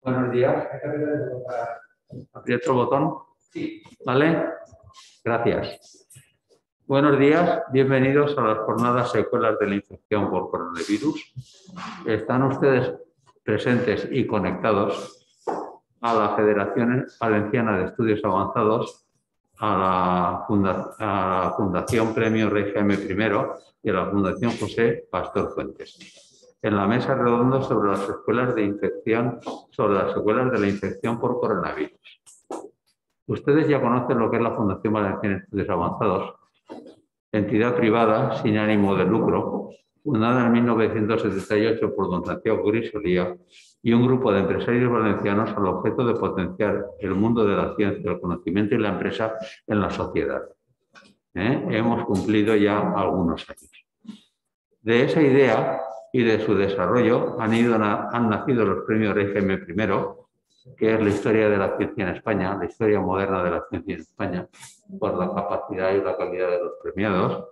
Buenos días. ¿Aprieto el botón? Sí. ¿Vale? Gracias. Buenos días, bienvenidos a las jornadas secuelas de la infección por coronavirus. Están ustedes presentes y conectados a la Federación Valenciana de Estudios Avanzados, a la Fundación Premio Rey Jaime I y a la Fundación José Pastor Fuentes, en la mesa redonda sobre las secuelas de infección, sobre las secuelas de la infección por coronavirus. Ustedes ya conocen lo que es la Fundación Valenciana de Estudios Avanzados, entidad privada sin ánimo de lucro, fundada en 1978 por don Santiago Grisolía y un grupo de empresarios valencianos al objeto de potenciar el mundo de la ciencia, el conocimiento y la empresa en la sociedad. Hemos cumplido ya algunos años. De esa idea y de su desarrollo han nacido los premios Rey Jaime I, que es la historia de la ciencia en España, la historia moderna de la ciencia en España, por la capacidad y la calidad de los premiados,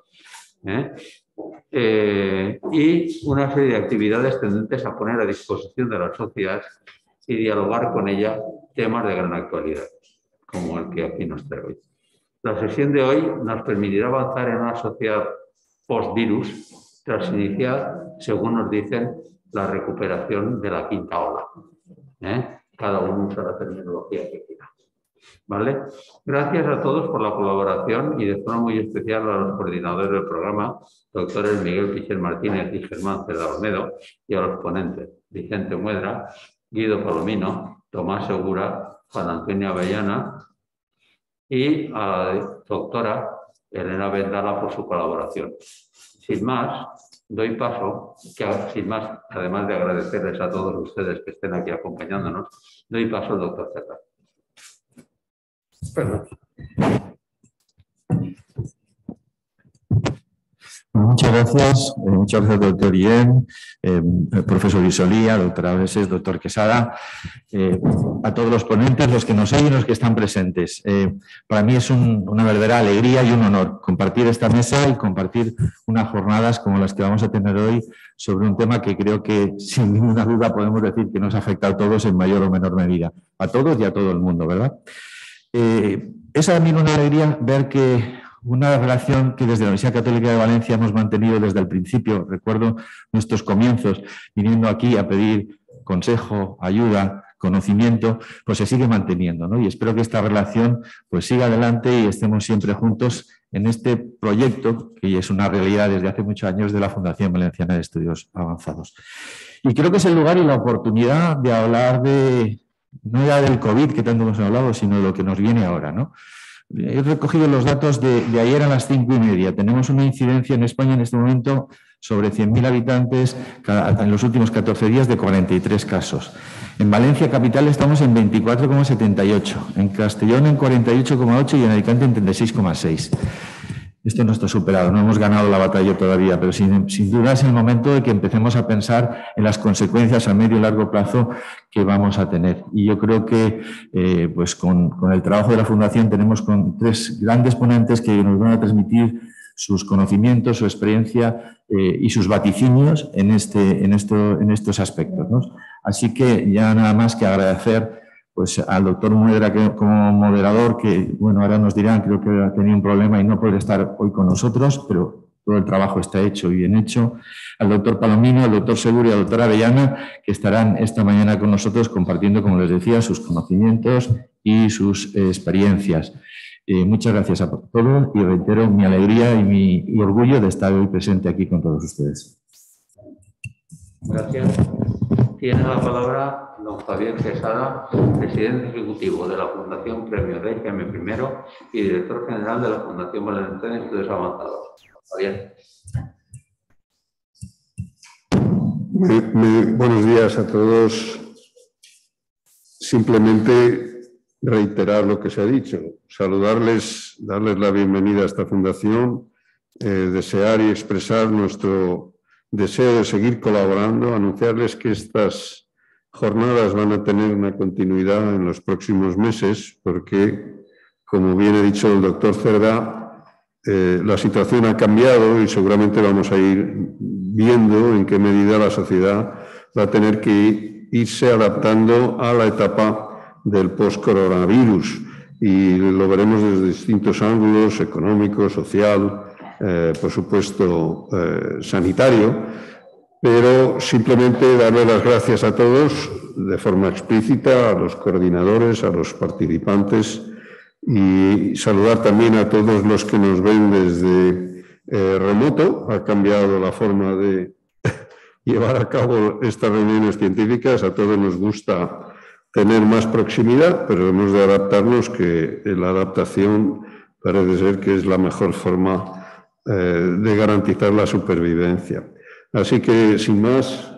y una serie de actividades tendentes a poner a disposición de la sociedad y dialogar con ella temas de gran actualidad, como el que aquí nos trae hoy. La sesión de hoy nos permitirá avanzar en una sociedad post-virus, tras iniciar, según nos dicen, la recuperación de la quinta ola. Cada uno usa la terminología que quiera. ¿Vale? Gracias a todos por la colaboración y de forma muy especial a los coordinadores del programa, doctores Miguel Pichel Martínez y Germán Cerda Olmedo, y a los ponentes, Vicente Muedra, Guido Palomino, Tomás Segura, Juan Antonio Avellana y a la doctora Elena Vendala por su colaboración. Sin más, doy paso, además de agradecerles a todos ustedes que estén aquí acompañándonos, doy paso al doctor Cerda. Perdón. Muchas gracias, doctor Guillén, profesor Grisolía, doctora Breses, doctor Quesada, a todos los ponentes, los que nos oyen y los que están presentes. Para mí es una verdadera alegría y un honor compartir esta mesa y compartir unas jornadas como las que vamos a tener hoy sobre un tema que creo que sin ninguna duda podemos decir que nos afecta a todos en mayor o menor medida, a todos y a todo el mundo, ¿verdad? Es también una alegría ver que una relación que desde la Universidad Católica de Valencia hemos mantenido desde el principio, recuerdo nuestros comienzos viniendo aquí a pedir consejo, ayuda, conocimiento, pues se sigue manteniendo, ¿no? Y espero que esta relación pues siga adelante y estemos siempre juntos en este proyecto que es una realidad desde hace muchos años de la Fundación Valenciana de Estudios Avanzados. Y creo que es el lugar y la oportunidad de hablar no ya del COVID que tanto hemos hablado, sino de lo que nos viene ahora, ¿no? He recogido los datos de ayer a las 5:30. Tenemos una incidencia en España en este momento sobre 100.000 habitantes en los últimos 14 días de 43 casos. En Valencia capital estamos en 24,78, en Castellón en 48,8 y en Alicante en 36,6. Esto no está superado, no hemos ganado la batalla todavía, pero sin duda es el momento de que empecemos a pensar en las consecuencias a medio y largo plazo que vamos a tener. Y yo creo que pues con el trabajo de la Fundación tenemos con 3 grandes ponentes que nos van a transmitir sus conocimientos, su experiencia y sus vaticinios en estos aspectos, ¿no? Así que ya nada más que agradecer pues al doctor Muedra como moderador, que bueno, ahora nos dirán, creo que ha tenido un problema y no puede estar hoy con nosotros, pero todo el trabajo está hecho y bien hecho. Al doctor Palomino, al doctor Segura y a la doctora Avellana, que estarán esta mañana con nosotros compartiendo, como les decía, sus conocimientos y sus experiencias. Muchas gracias a todos y reitero mi alegría y mi orgullo de estar hoy presente aquí con todos ustedes. Gracias. Tiene la palabra don Javier Quesada, presidente ejecutivo de la Fundación Premio Rey Jaime I y director general de la Fundación Valenciana de Estudios Avanzados. Javier. Buenos días a todos. Simplemente reiterar lo que se ha dicho, saludarles, darles la bienvenida a esta fundación, desear y expresar nuestro deseo de seguir colaborando, anunciarles que estas jornadas van a tener una continuidad en los próximos meses porque, como bien ha dicho el doctor Cerda, la situación ha cambiado y seguramente vamos a ir viendo en qué medida la sociedad va a tener que irse adaptando a la etapa del post-coronavirus y lo veremos desde distintos ángulos: económico, social, por supuesto sanitario, pero simplemente darle las gracias a todos de forma explícita, a los coordinadores, a los participantes, y saludar también a todos los que nos ven desde remoto. Ha cambiado la forma de llevar a cabo estas reuniones científicas. A todos nos gusta tener más proximidad, pero hemos de adaptarnos, que la adaptación parece ser que es la mejor forma de garantizar la supervivencia. Así que, sin más,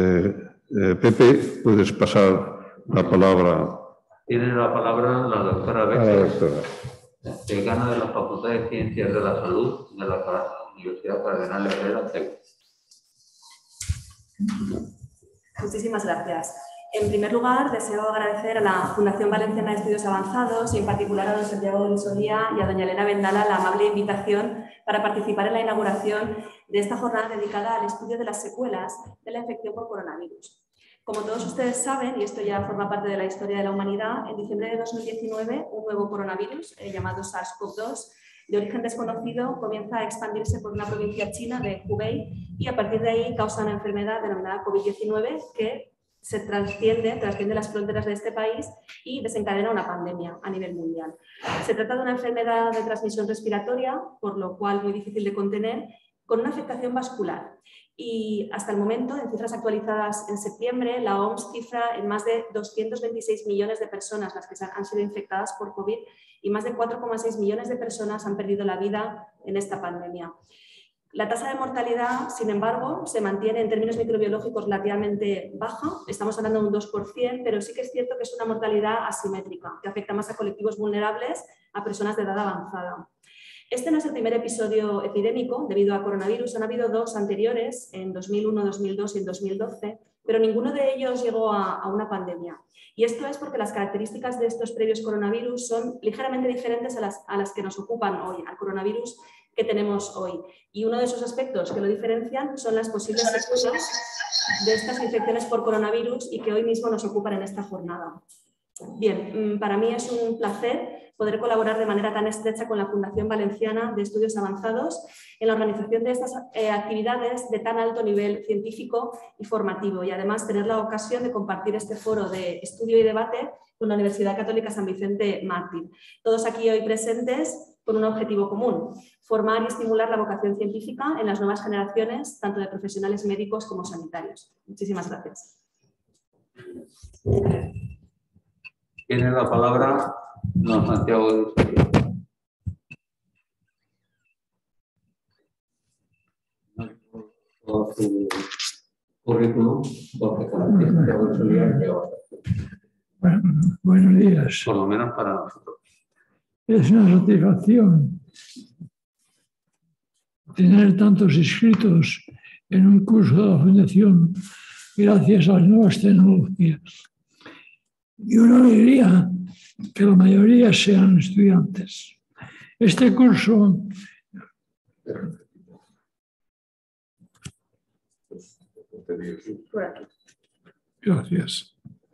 Pepe, puedes pasar la palabra. Tiene la palabra la doctora Becker, decana de la Facultad de Ciencias de la Salud de la Universidad Cardenal Herrera, CEU. Muchísimas gracias. En primer lugar, deseo agradecer a la Fundación Valenciana de Estudios Avanzados y en particular a don Santiago Grisolía y a doña Elena Vendala la amable invitación para participar en la inauguración de esta jornada dedicada al estudio de las secuelas de la infección por coronavirus. Como todos ustedes saben, y esto ya forma parte de la historia de la humanidad, en diciembre de 2019 un nuevo coronavirus llamado SARS-CoV-2 de origen desconocido comienza a expandirse por una provincia china de Hubei y a partir de ahí causa una enfermedad denominada COVID-19 que se trasciende las fronteras de este país y desencadena una pandemia a nivel mundial. Se trata de una enfermedad de transmisión respiratoria, por lo cual muy difícil de contener, con una afectación vascular. Y hasta el momento, en cifras actualizadas en septiembre, la OMS cifra en más de 226 millones de personas las que han sido infectadas por COVID y más de 4,6 millones de personas han perdido la vida en esta pandemia. La tasa de mortalidad, sin embargo, se mantiene en términos microbiológicos relativamente baja, estamos hablando de un 2%, pero sí que es cierto que es una mortalidad asimétrica, que afecta más a colectivos vulnerables, a personas de edad avanzada. Este no es el primer episodio epidémico debido a coronavirus, han habido dos anteriores, en 2001, 2002 y en 2012, pero ninguno de ellos llegó a una pandemia. Y esto es porque las características de estos previos coronavirus son ligeramente diferentes a las que nos ocupan hoy, al coronavirus que tenemos hoy. Y uno de esos aspectos que lo diferencian son las posibles secuelas de estas infecciones por coronavirus y que hoy mismo nos ocupan en esta jornada. Bien, para mí es un placer poder colaborar de manera tan estrecha con la Fundación Valenciana de Estudios Avanzados en la organización de estas actividades de tan alto nivel científico y formativo y además tener la ocasión de compartir este foro de estudio y debate con la Universidad Católica San Vicente Mártir. Todos aquí hoy presentes con un objetivo común: formar y estimular la vocación científica en las nuevas generaciones, tanto de profesionales médicos como sanitarios. Muchísimas gracias. Tiene la palabra don Santiago Grisolía. Todo su currículum, porque Santiago Grisolía lleva. Buenos días. Por lo menos para nosotros. Es una satisfacción tener tantos inscritos en un curso de la Fundación gracias a las nuevas tecnologías. Y una alegría que la mayoría sean estudiantes. Este curso Gracias.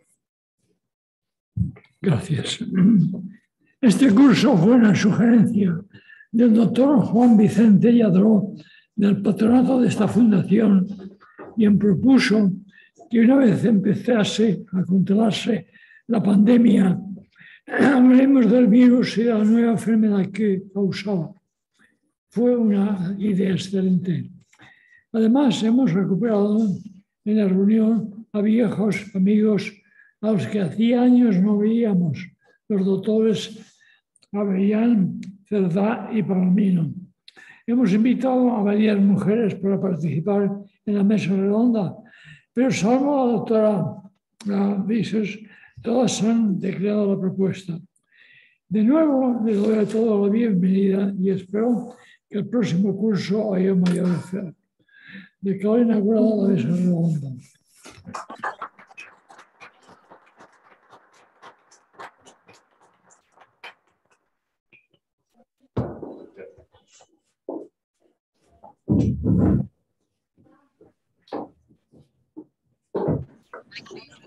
Este curso fue una sugerencia del doctor Juan Vicente Lladró, del patronato de esta fundación, quien propuso que una vez empezase a controlarse la pandemia, hablemos del virus y de la nueva enfermedad que causaba. Fue una idea excelente. Además, hemos recuperado en la reunión a viejos amigos a los que hacía años no veíamos, los doctores Avellán, Cerdá y Palomino. Hemos invitado a varias mujeres para participar en la mesa redonda, pero salvo la doctora Vises, todas han declarado la propuesta. De nuevo, le doy a todos la bienvenida y espero que el próximo curso haya mayor efecto. Declaro inaugurada la mesa redonda.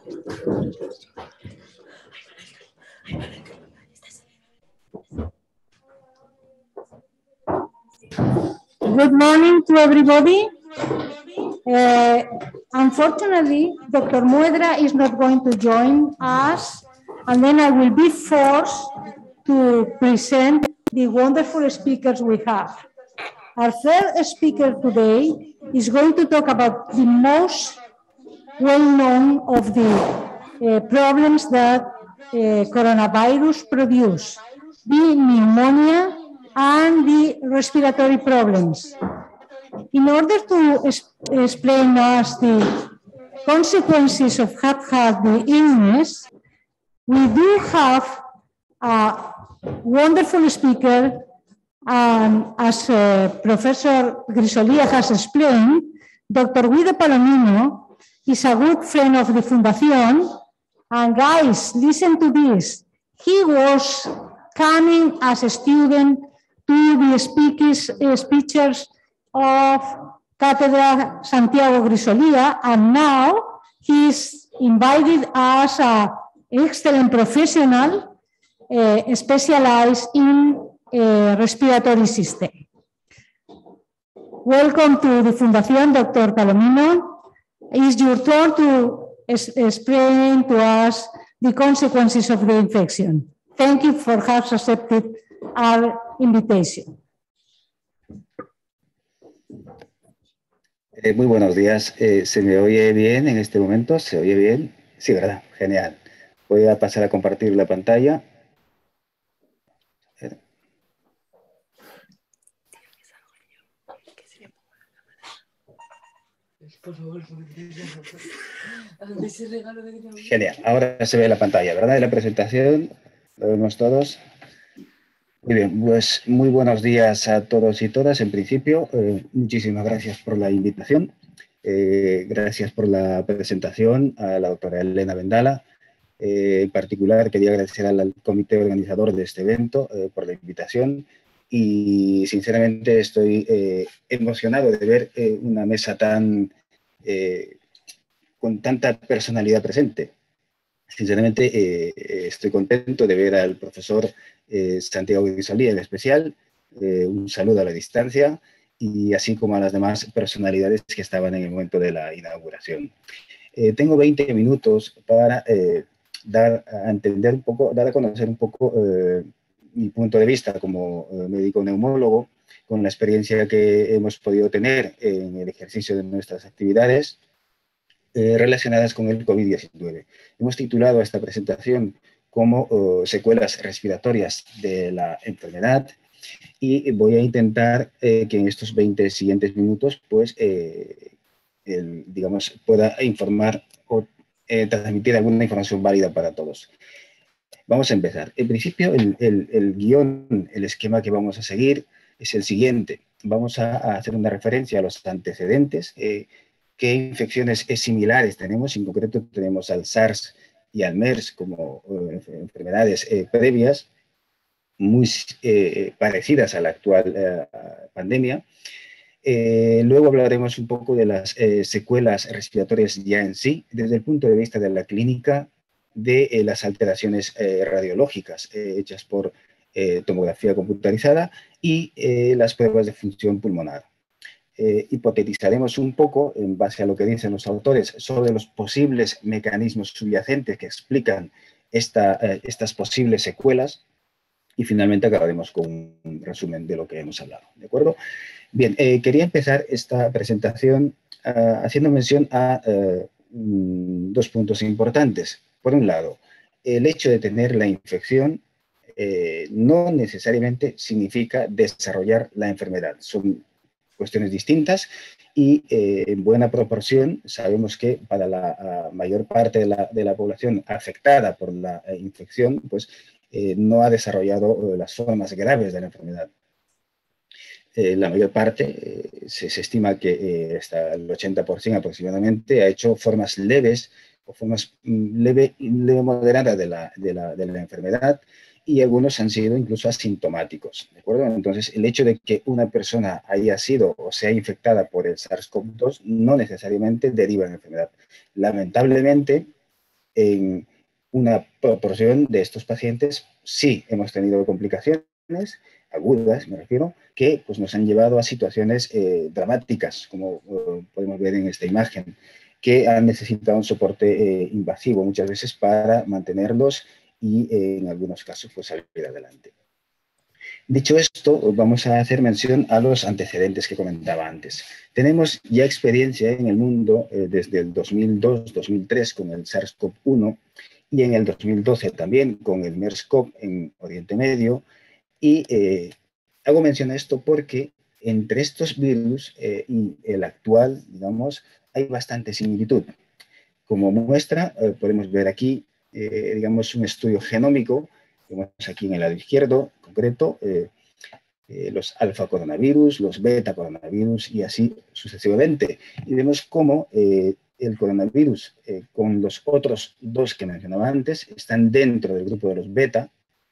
Good morning to everybody. Unfortunately, Dr. Muedra is not going to join us, and then I will be forced to present the wonderful speakers we have. Our third speaker today is going to talk about the most well-known of the problems that coronavirus produce, the pneumonia and the respiratory problems. In order to explain us the consequences of have had the illness, we do have a wonderful speaker, as Professor Grisolia has explained. Dr. Guido Palomino is a good friend of the Fundación, and guys, listen to this. He was coming as a student to the speeches of Cátedra Santiago Grisolia, and now he's invited as an excellent professional specialized in respiratory system. Welcome to the Fundación, Dr. Palomino. It's your turn to explain to us the consequences of the infection. Thank you for having accepted our invitation. Muy buenos días. ¿Se me oye bien en este momento? ¿Se oye bien? Sí, ¿verdad? Genial. Voy a pasar a compartir la pantalla. Genial. Ahora se ve la pantalla, ¿verdad? De la presentación. Lo vemos todos. Muy bien, pues muy buenos días a todos y todas. En principio, muchísimas gracias por la invitación. Gracias por la presentación a la doctora Elena Vendala. En particular, quería agradecer al comité organizador de este evento por la invitación. Y sinceramente estoy emocionado de ver una mesa con tanta personalidad presente. Sinceramente estoy contento de ver al profesor Santiago Grisolia en especial. Un saludo a la distancia, y así como a las demás personalidades que estaban en el momento de la inauguración. Tengo 20 minutos para dar a conocer un poco mi punto de vista como médico neumólogo, con la experiencia que hemos podido tener en el ejercicio de nuestras actividades relacionadas con el COVID-19. Hemos titulado esta presentación como secuelas respiratorias de la enfermedad, y voy a intentar que en estos 20 siguientes minutos pues, digamos, pueda informar o transmitir alguna información válida para todos. Vamos a empezar. En principio, el guión, el esquema que vamos a seguir es el siguiente. Vamos a hacer una referencia a los antecedentes, qué infecciones similares tenemos. En concreto, tenemos al SARS y al MERS como enfermedades previas, muy parecidas a la actual pandemia. Luego hablaremos un poco de las secuelas respiratorias ya en sí, desde el punto de vista de la clínica, de las alteraciones radiológicas hechas por tomografía computarizada y las pruebas de función pulmonar. Hipotetizaremos un poco, en base a lo que dicen los autores, sobre los posibles mecanismos subyacentes que explican estas posibles secuelas, y finalmente acabaremos con un resumen de lo que hemos hablado. ¿De acuerdo? Bien, quería empezar esta presentación haciendo mención a dos puntos importantes. Por un lado, el hecho de tener la infección no necesariamente significa desarrollar la enfermedad. Son cuestiones distintas, y en buena proporción sabemos que para la mayor parte de la población afectada por la infección, pues no ha desarrollado las formas graves de la enfermedad. La mayor parte, se estima que hasta el 80% aproximadamente, ha hecho formas leves o formas leve moderadas de la enfermedad, y algunos han sido incluso asintomáticos, ¿de acuerdo? Entonces, el hecho de que una persona haya sido o sea infectada por el SARS-CoV-2 no necesariamente deriva en enfermedad. Lamentablemente, en una proporción de estos pacientes sí hemos tenido complicaciones agudas, me refiero, que pues, nos han llevado a situaciones dramáticas, como podemos ver en esta imagen, que han necesitado un soporte invasivo muchas veces para mantenerlos y en algunos casos pues, salir adelante. Dicho esto, vamos a hacer mención a los antecedentes que comentaba antes. Tenemos ya experiencia en el mundo desde el 2002-2003 con el SARS-CoV-1 y en el 2012 también con el MERS-CoV en Oriente Medio. Y hago mención a esto porque entre estos virus y el actual, digamos, hay bastante similitud. Como muestra, podemos ver aquí, digamos, un estudio genómico, vemos aquí en el lado izquierdo, en concreto, los alfa coronavirus, los beta coronavirus y así sucesivamente. Y vemos cómo el coronavirus con los otros dos que mencionaba antes están dentro del grupo de los beta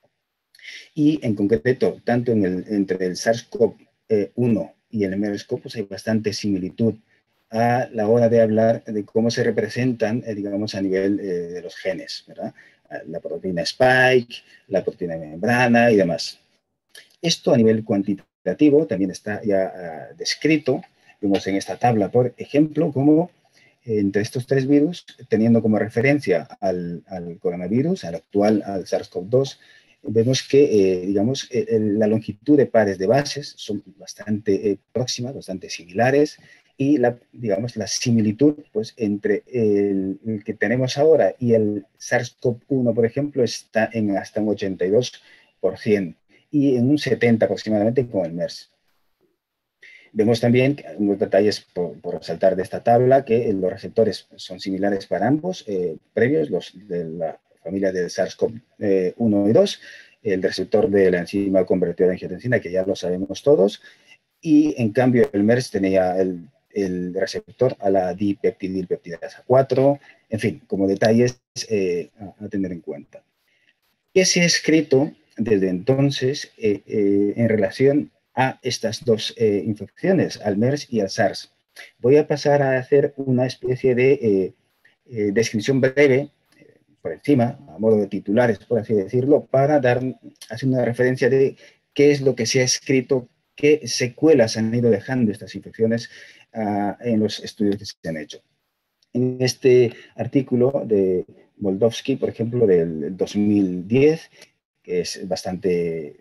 y en concreto, tanto entre el SARS-CoV-1 y el MERS-CoV pues hay bastante similitud a la hora de hablar de cómo se representan, digamos, a nivel de los genes, ¿verdad? La proteína spike, la proteína de membrana y demás. Esto a nivel cuantitativo también está ya descrito. Vemos en esta tabla, por ejemplo, cómo entre estos tres virus, teniendo como referencia al coronavirus, al actual, al SARS-CoV-2, vemos que, digamos, la longitud de pares de bases son bastante próximas, bastante similares, y digamos, la similitud pues, entre el que tenemos ahora y el SARS-CoV-1, por ejemplo, está en hasta un 82% y en un 70% aproximadamente con el MERS. Vemos también unos detalles por resaltar de esta tabla, que los receptores son similares para ambos, previos, los de la familia del SARS-CoV-1 y 2, el receptor de la enzima convertidora de angiotensina, que ya lo sabemos todos, y en cambio el MERS tenía el receptor a la dipeptidilpeptidasa 4, en fin, como detalles a tener en cuenta. ¿Qué se ha escrito desde entonces en relación a estas dos infecciones, al MERS y al SARS? Voy a pasar a hacer una especie de descripción breve, por encima, a modo de titulares, por así decirlo, para hacer una referencia de qué es lo que se ha escrito, qué secuelas han ido dejando estas infecciones en los estudios que se han hecho. En este artículo de Moldovsky, por ejemplo, del 2010, que es bastante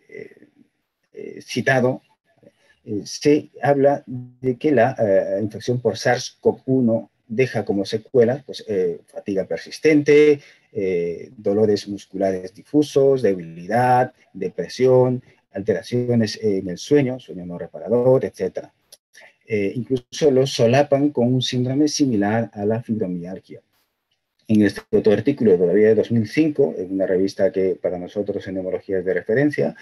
citado, se habla de que la infección por SARS-CoV-1 deja como secuela pues, fatiga persistente, dolores musculares difusos, debilidad, depresión, alteraciones en el sueño no reparador, etc. Incluso los solapan con un síndrome similar a la fibromialgia. En este otro artículo, todavía de 2005, en una revista que para nosotros en neumología es de referencia,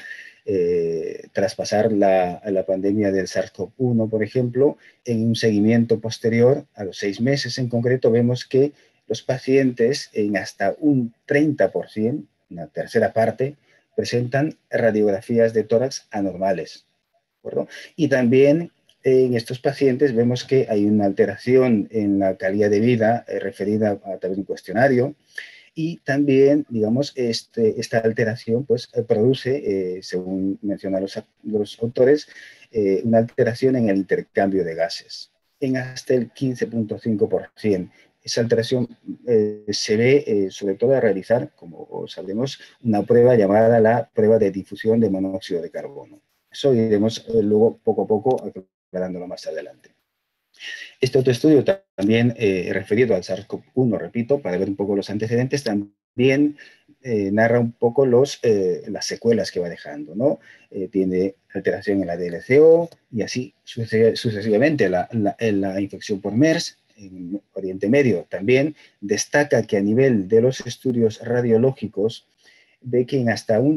tras pasar la pandemia del SARS-CoV-1, por ejemplo, en un seguimiento posterior, a los 6 meses en concreto, vemos que los pacientes en hasta un 30%, una tercera parte, presentan radiografías de tórax anormales, ¿de acuerdo? Y también en estos pacientes vemos que hay una alteración en la calidad de vida referida a través de un cuestionario y también, digamos, esta alteración pues, produce, según mencionan los autores, una alteración en el intercambio de gases en hasta el 15.5%. Esa alteración se ve sobre todo a realizar, como sabemos, una prueba llamada la prueba de difusión de monóxido de carbono. Eso iremos luego poco a poco aclarándolo más adelante. Este otro estudio también referido al SARS-CoV-1, repito, para ver un poco los antecedentes, también narra un poco las secuelas que va dejando, ¿no? Tiene alteración en la DLCO y así sucesivamente la infección por MERS, en Oriente Medio también, destaca que a nivel de los estudios radiológicos ve que en hasta un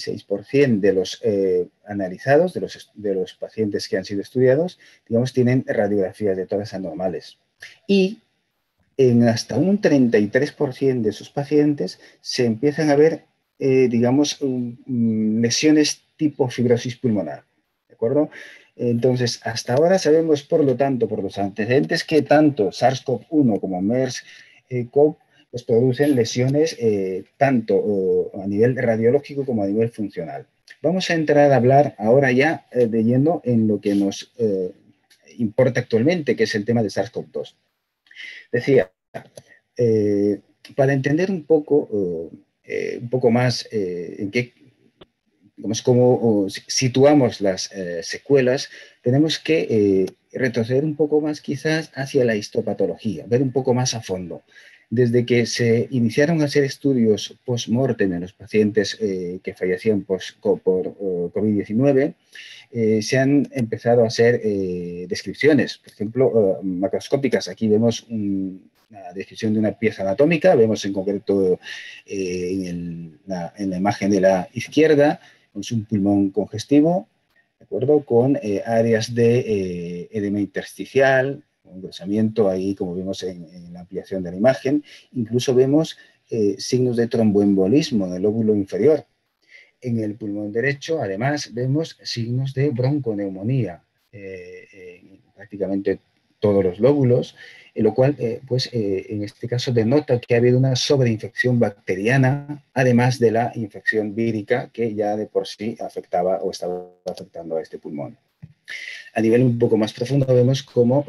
36% de los analizados, de los pacientes que han sido estudiados, digamos, tienen radiografías de tórax anormales. Y en hasta un 33% de esos pacientes se empiezan a ver, digamos, lesiones tipo fibrosis pulmonar, ¿de acuerdo? Entonces, hasta ahora sabemos, por lo tanto, por los antecedentes, que tanto SARS-CoV-1 como MERS-CoV pues producen lesiones tanto a nivel radiológico como a nivel funcional. Vamos a entrar a hablar ahora ya de lleno en lo que nos importa actualmente, que es el tema de SARS-CoV-2. Decía, para entender un poco más en qué, cómo situamos las secuelas, tenemos que retroceder un poco más quizás hacia la histopatología, ver un poco más a fondo. Desde que se iniciaron a hacer estudios post-mortem en los pacientes que fallecían por COVID-19, se han empezado a hacer descripciones, por ejemplo, macroscópicas. Aquí vemos una descripción de una pieza anatómica, vemos en concreto en la imagen de la izquierda, es un pulmón congestivo, ¿de acuerdo? Con áreas de edema intersticial, engrosamiento ahí, como vemos en la ampliación de la imagen. Incluso vemos signos de tromboembolismo en el lóbulo inferior. En el pulmón derecho, además, vemos signos de bronconeumonía en prácticamente todos los lóbulos, lo cual, en este caso, denota que ha habido una sobreinfección bacteriana, además de la infección vírica que ya de por sí afectaba o estaba afectando a este pulmón. A nivel un poco más profundo vemos cómo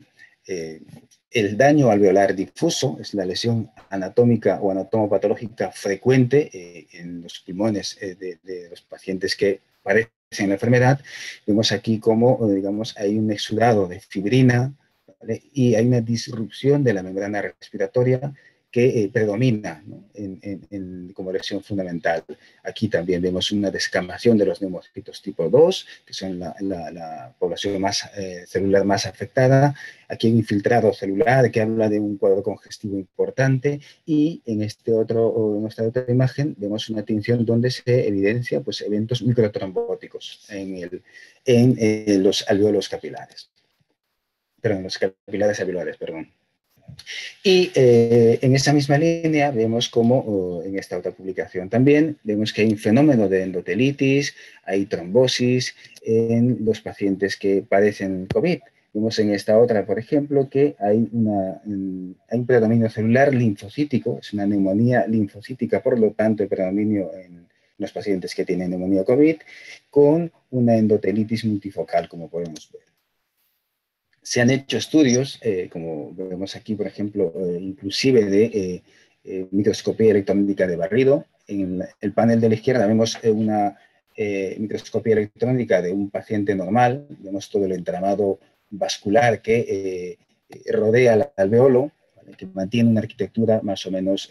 el daño alveolar difuso es la lesión anatómica o anatomopatológica frecuente en los pulmones de los pacientes que padecen la enfermedad. Vemos aquí cómo, digamos, hay un exudado de fibrina, ¿vale? Y hay una disrupción de la membrana respiratoria que predomina, ¿no? como lesión fundamental. Aquí también vemos una descamación de los neumocitos tipo 2, que son la población celular más afectada. Aquí hay un infiltrado celular que habla de un cuadro congestivo importante, y en esta otra imagen vemos una tinción donde se evidencia pues, eventos microtrombóticos en los alvéolos capilares. Perdón, los capilares alveolares, perdón. Y en esa misma línea vemos como en esta otra publicación también vemos que hay un fenómeno de endotelitis, hay trombosis en los pacientes que padecen COVID. Vemos en esta otra, por ejemplo, que hay un predominio celular linfocítico, es una neumonía linfocítica, por lo tanto, el predominio en los pacientes que tienen neumonía COVID, con una endotelitis multifocal, como podemos ver. Se han hecho estudios, como vemos aquí, por ejemplo, inclusive de microscopía electrónica de barrido. En el panel de la izquierda vemos una microscopía electrónica de un paciente normal. Vemos todo el entramado vascular que rodea al alveolo, ¿vale? Que mantiene una arquitectura más o menos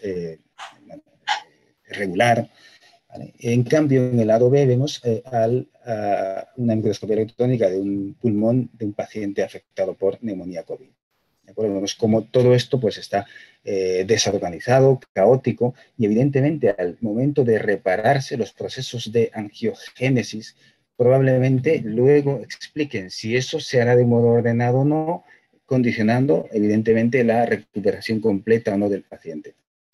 regular. ¿Vale? En cambio, en el lado B vemos una microscopía electrónica de un pulmón de un paciente afectado por neumonía COVID. Vemos cómo todo esto pues, está desorganizado, caótico, y evidentemente al momento de repararse los procesos de angiogénesis probablemente luego expliquen si eso se hará de modo ordenado o no, condicionando evidentemente la recuperación completa o no del paciente.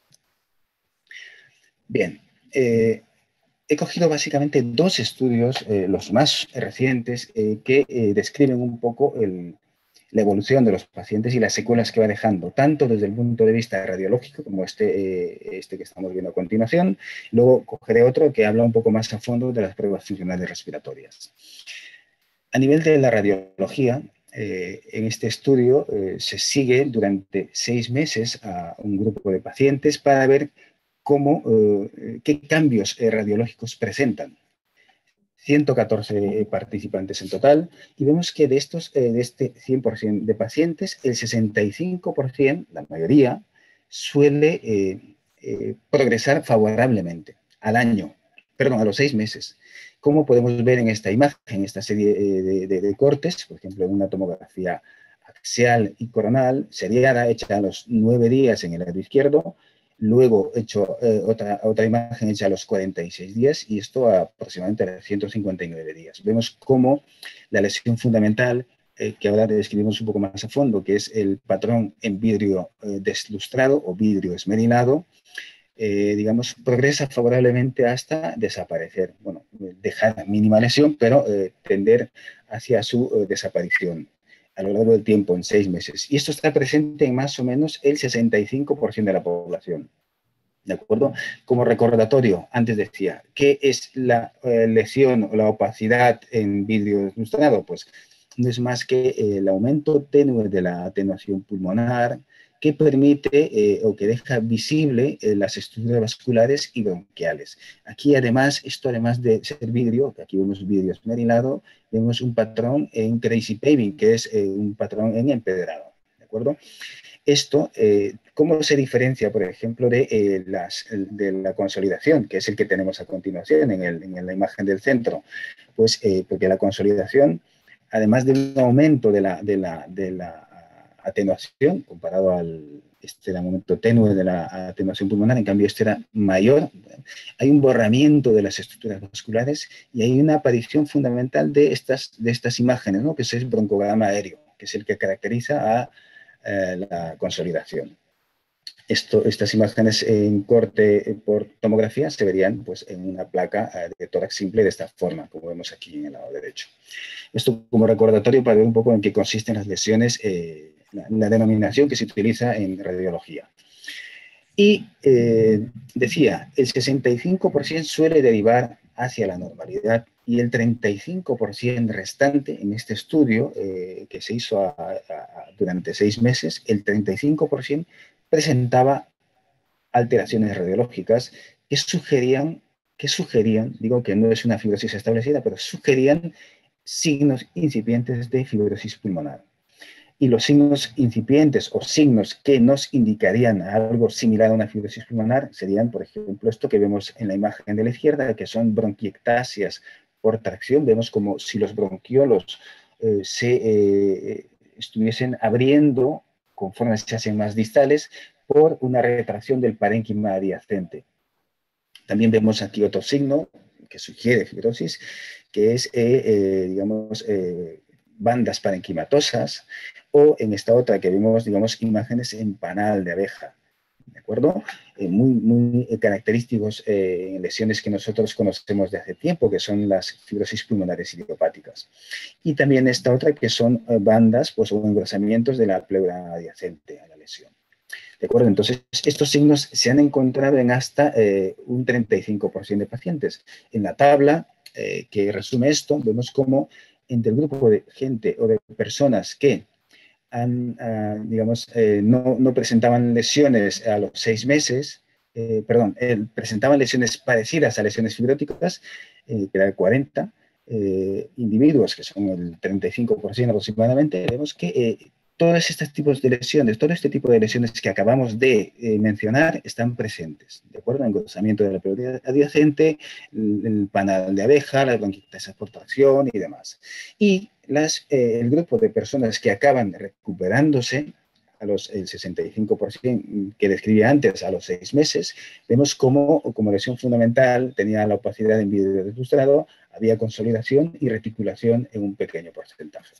Bien. He cogido básicamente dos estudios, los más recientes, que describen un poco la evolución de los pacientes y las secuelas que va dejando, tanto desde el punto de vista radiológico, como este que estamos viendo a continuación. Luego cogeré otro que habla un poco más a fondo de las pruebas funcionales respiratorias. A nivel de la radiología, en este estudio se sigue durante 6 meses a un grupo de pacientes para ver qué cambios radiológicos presentan. 114 participantes en total, y vemos que de este 100% de pacientes, el 65%, la mayoría, suele progresar favorablemente a los 6 meses. Como podemos ver en esta imagen, esta serie de cortes, por ejemplo, en una tomografía axial y coronal seriada hecha a los 9 días en el lado izquierdo. Luego he hecho otra imagen hecha a los 46 días, y esto aproximadamente a los 159 días. Vemos cómo la lesión fundamental, que ahora describimos un poco más a fondo, que es el patrón en vidrio deslustrado o vidrio esmerinado, digamos, progresa favorablemente hasta desaparecer. Bueno, dejar mínima lesión, pero tender hacia su desaparición. a lo largo del tiempo, en 6 meses. Y esto está presente en más o menos el 65% de la población. ¿De acuerdo? Como recordatorio, antes decía, ¿qué es la lesión o la opacidad en vidrio deslustrado? Pues no es más que el aumento tenue de la atenuación pulmonar que permite o que deja visible las estructuras vasculares y bronquiales. Aquí además, esto además de ser vidrio, que aquí vemos vidrio esmerilado, vemos un patrón en crazy paving, que es un patrón en empedrado. ¿De acuerdo? Esto, ¿cómo se diferencia, por ejemplo, de la consolidación, que es el que tenemos a continuación en la imagen del centro? Pues porque la consolidación, además de un aumento de la atenuación, comparado este era un aumento tenue de la atenuación pulmonar, en cambio este era mayor, hay un borramiento de las estructuras vasculares y hay una aparición fundamental de estas imágenes, ¿no? Que es el broncograma aéreo, que es el que caracteriza a la consolidación. Estas imágenes en corte por tomografía se verían pues, en una placa de tórax simple de esta forma, como vemos aquí en el lado derecho. Esto como recordatorio para ver un poco en qué consisten las lesiones, la denominación que se utiliza en radiología. Y decía, el 65% suele derivar hacia la normalidad y el 35% restante en este estudio que se hizo durante 6 meses, el 35% presentaba alteraciones radiológicas que sugerían, digo que no es una fibrosis establecida, pero sugerían signos incipientes de fibrosis pulmonar. Y los signos incipientes o signos que nos indicarían algo similar a una fibrosis pulmonar serían, por ejemplo, esto que vemos en la imagen de la izquierda, que son bronquiectasias por tracción. Vemos como si los bronquiolos se estuviesen abriendo conforme se hacen más distales por una retracción del parénquima adyacente. También vemos aquí otro signo que sugiere fibrosis, que es, digamos, bandas parenquimatosas, o en esta otra que vemos, digamos, imágenes en panal de abeja, ¿de acuerdo? Muy característicos en lesiones que nosotros conocemos de hace tiempo, que son las fibrosis pulmonares idiopáticas. Y también esta otra que son bandas pues, o engrosamientos de la pleura adyacente a la lesión. ¿De acuerdo? Entonces, estos signos se han encontrado en hasta un 35% de pacientes. En la tabla que resume esto, vemos cómo entre el grupo de gente o de personas que digamos, no presentaban lesiones a los 6 meses, presentaban lesiones parecidas a lesiones fibróticas, que eran 40 individuos, que son el 35% aproximadamente, vemos que todos estos tipos de lesiones, todo este tipo de lesiones que acabamos de mencionar están presentes, ¿de acuerdo? Engrosamiento de la pleura adyacente, el panal de abeja, la bronquiectasia por tracción y demás. Y el grupo de personas que acaban recuperándose, el 65% que describí antes, a los 6 meses, vemos como lesión fundamental tenía la opacidad en vidrio deslustrado, había consolidación y reticulación en un pequeño porcentaje.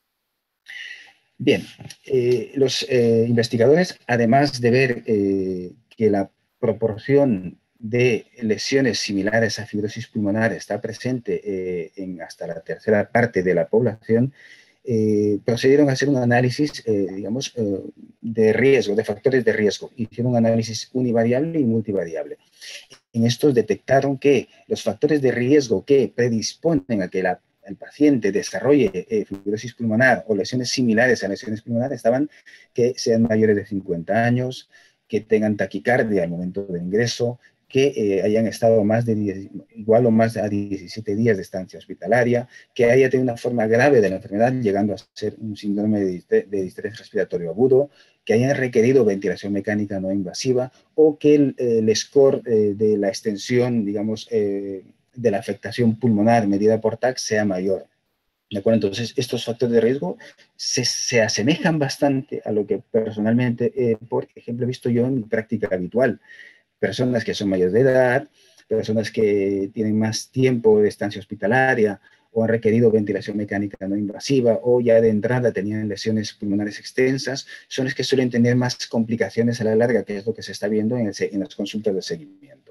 Bien, los investigadores, además de ver que la proporción de lesiones similares a fibrosis pulmonar está presente en hasta la tercera parte de la población, procedieron a hacer un análisis, digamos, de riesgo, de factores de riesgo. Hicieron un análisis univariable y multivariable. En estos detectaron que los factores de riesgo que predisponen a que el paciente desarrolle fibrosis pulmonar o lesiones similares a lesiones pulmonares estaban que sean mayores de 50 años, que tengan taquicardia al momento del ingreso, que hayan estado igual o más a 17 días de estancia hospitalaria, que haya tenido una forma grave de la enfermedad, llegando a ser un síndrome de distrés respiratorio agudo, que hayan requerido ventilación mecánica no invasiva, o que el score de la extensión, digamos, de la afectación pulmonar medida por TAC sea mayor. ¿De acuerdo? Entonces, estos factores de riesgo se asemejan bastante a lo que personalmente, por ejemplo, he visto yo en mi práctica habitual. Personas que son mayores de edad, personas que tienen más tiempo de estancia hospitalaria o han requerido ventilación mecánica no invasiva o ya de entrada tenían lesiones pulmonares extensas, son los que suelen tener más complicaciones a la larga, que es lo que se está viendo en las consultas de seguimiento.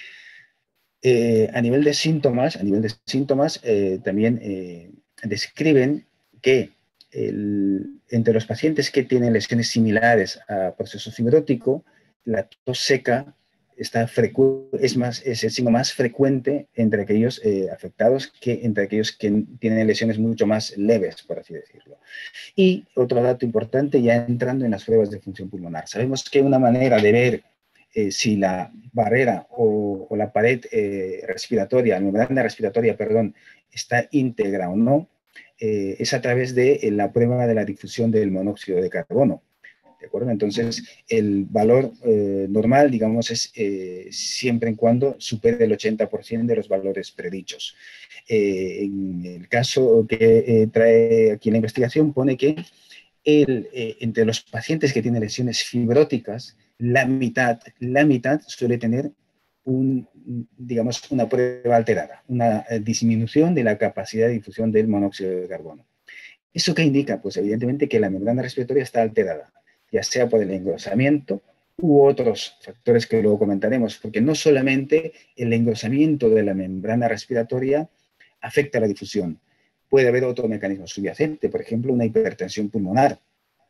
A nivel de síntomas, también describen que entre los pacientes que tienen lesiones similares a proceso fibrótico, la tos seca es el signo más frecuente entre aquellos afectados que entre aquellos que tienen lesiones mucho más leves, por así decirlo. Y otro dato importante, ya entrando en las pruebas de función pulmonar. Sabemos que una manera de ver si la barrera o la pared respiratoria, la membrana respiratoria, perdón, está íntegra o no, es a través de la prueba de la difusión del monóxido de carbono. ¿De acuerdo? Entonces, el valor normal, digamos, es siempre en cuando supere el 80% de los valores predichos. En el caso que trae aquí la investigación, pone que entre los pacientes que tienen lesiones fibróticas, la mitad suele tener digamos, una prueba alterada, una disminución de la capacidad de difusión del monóxido de carbono. ¿Eso qué indica? Pues evidentemente que la membrana respiratoria está alterada, ya sea por el engrosamiento u otros factores que luego comentaremos, porque no solamente el engrosamiento de la membrana respiratoria afecta a la difusión, puede haber otro mecanismo subyacente, por ejemplo, una hipertensión pulmonar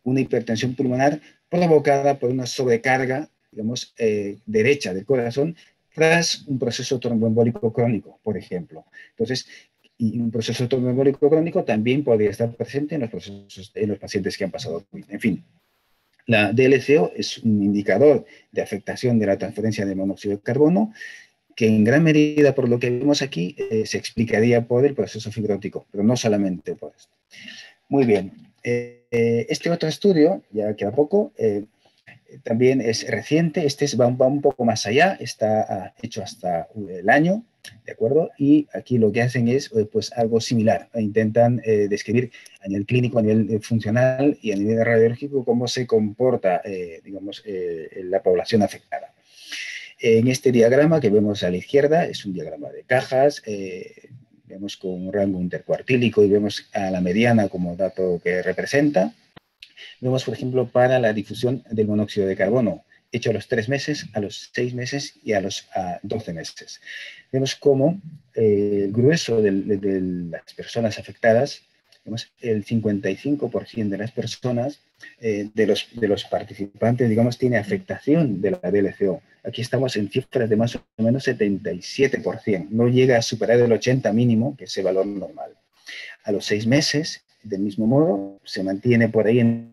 provocada por una sobrecarga, digamos, derecha del corazón tras un proceso tromboembólico crónico, por ejemplo. Entonces, y un proceso tromboembólico crónico también podría estar presente en los pacientes que han pasado COVID. En fin, la DLCO es un indicador de afectación de la transferencia de monóxido de carbono que en gran medida, por lo que vemos aquí, se explicaría por el proceso fibrótico, pero no solamente por esto. Muy bien. Este otro estudio, ya queda poco, también es reciente, va un poco más allá, está hecho hasta el año, ¿de acuerdo? Y aquí lo que hacen es pues algo similar, intentan describir a nivel clínico, a nivel funcional y a nivel radiológico cómo se comporta, digamos, la población afectada. En este diagrama que vemos a la izquierda es un diagrama de cajas, vemos con un rango intercuartílico y vemos a la mediana como dato que representa. Vemos, por ejemplo, para la difusión del monóxido de carbono, hecho a los 3 meses, a los 6 meses y a los 12 meses. Vemos cómo el grueso de las personas afectadas, vemos, el 55% de las personas, de los participantes, digamos, tiene afectación de la DLCO. Aquí estamos en cifras de más o menos 77%. No llega a superar el 80 mínimo, que es el valor normal. A los 6 meses, del mismo modo, se mantiene por ahí en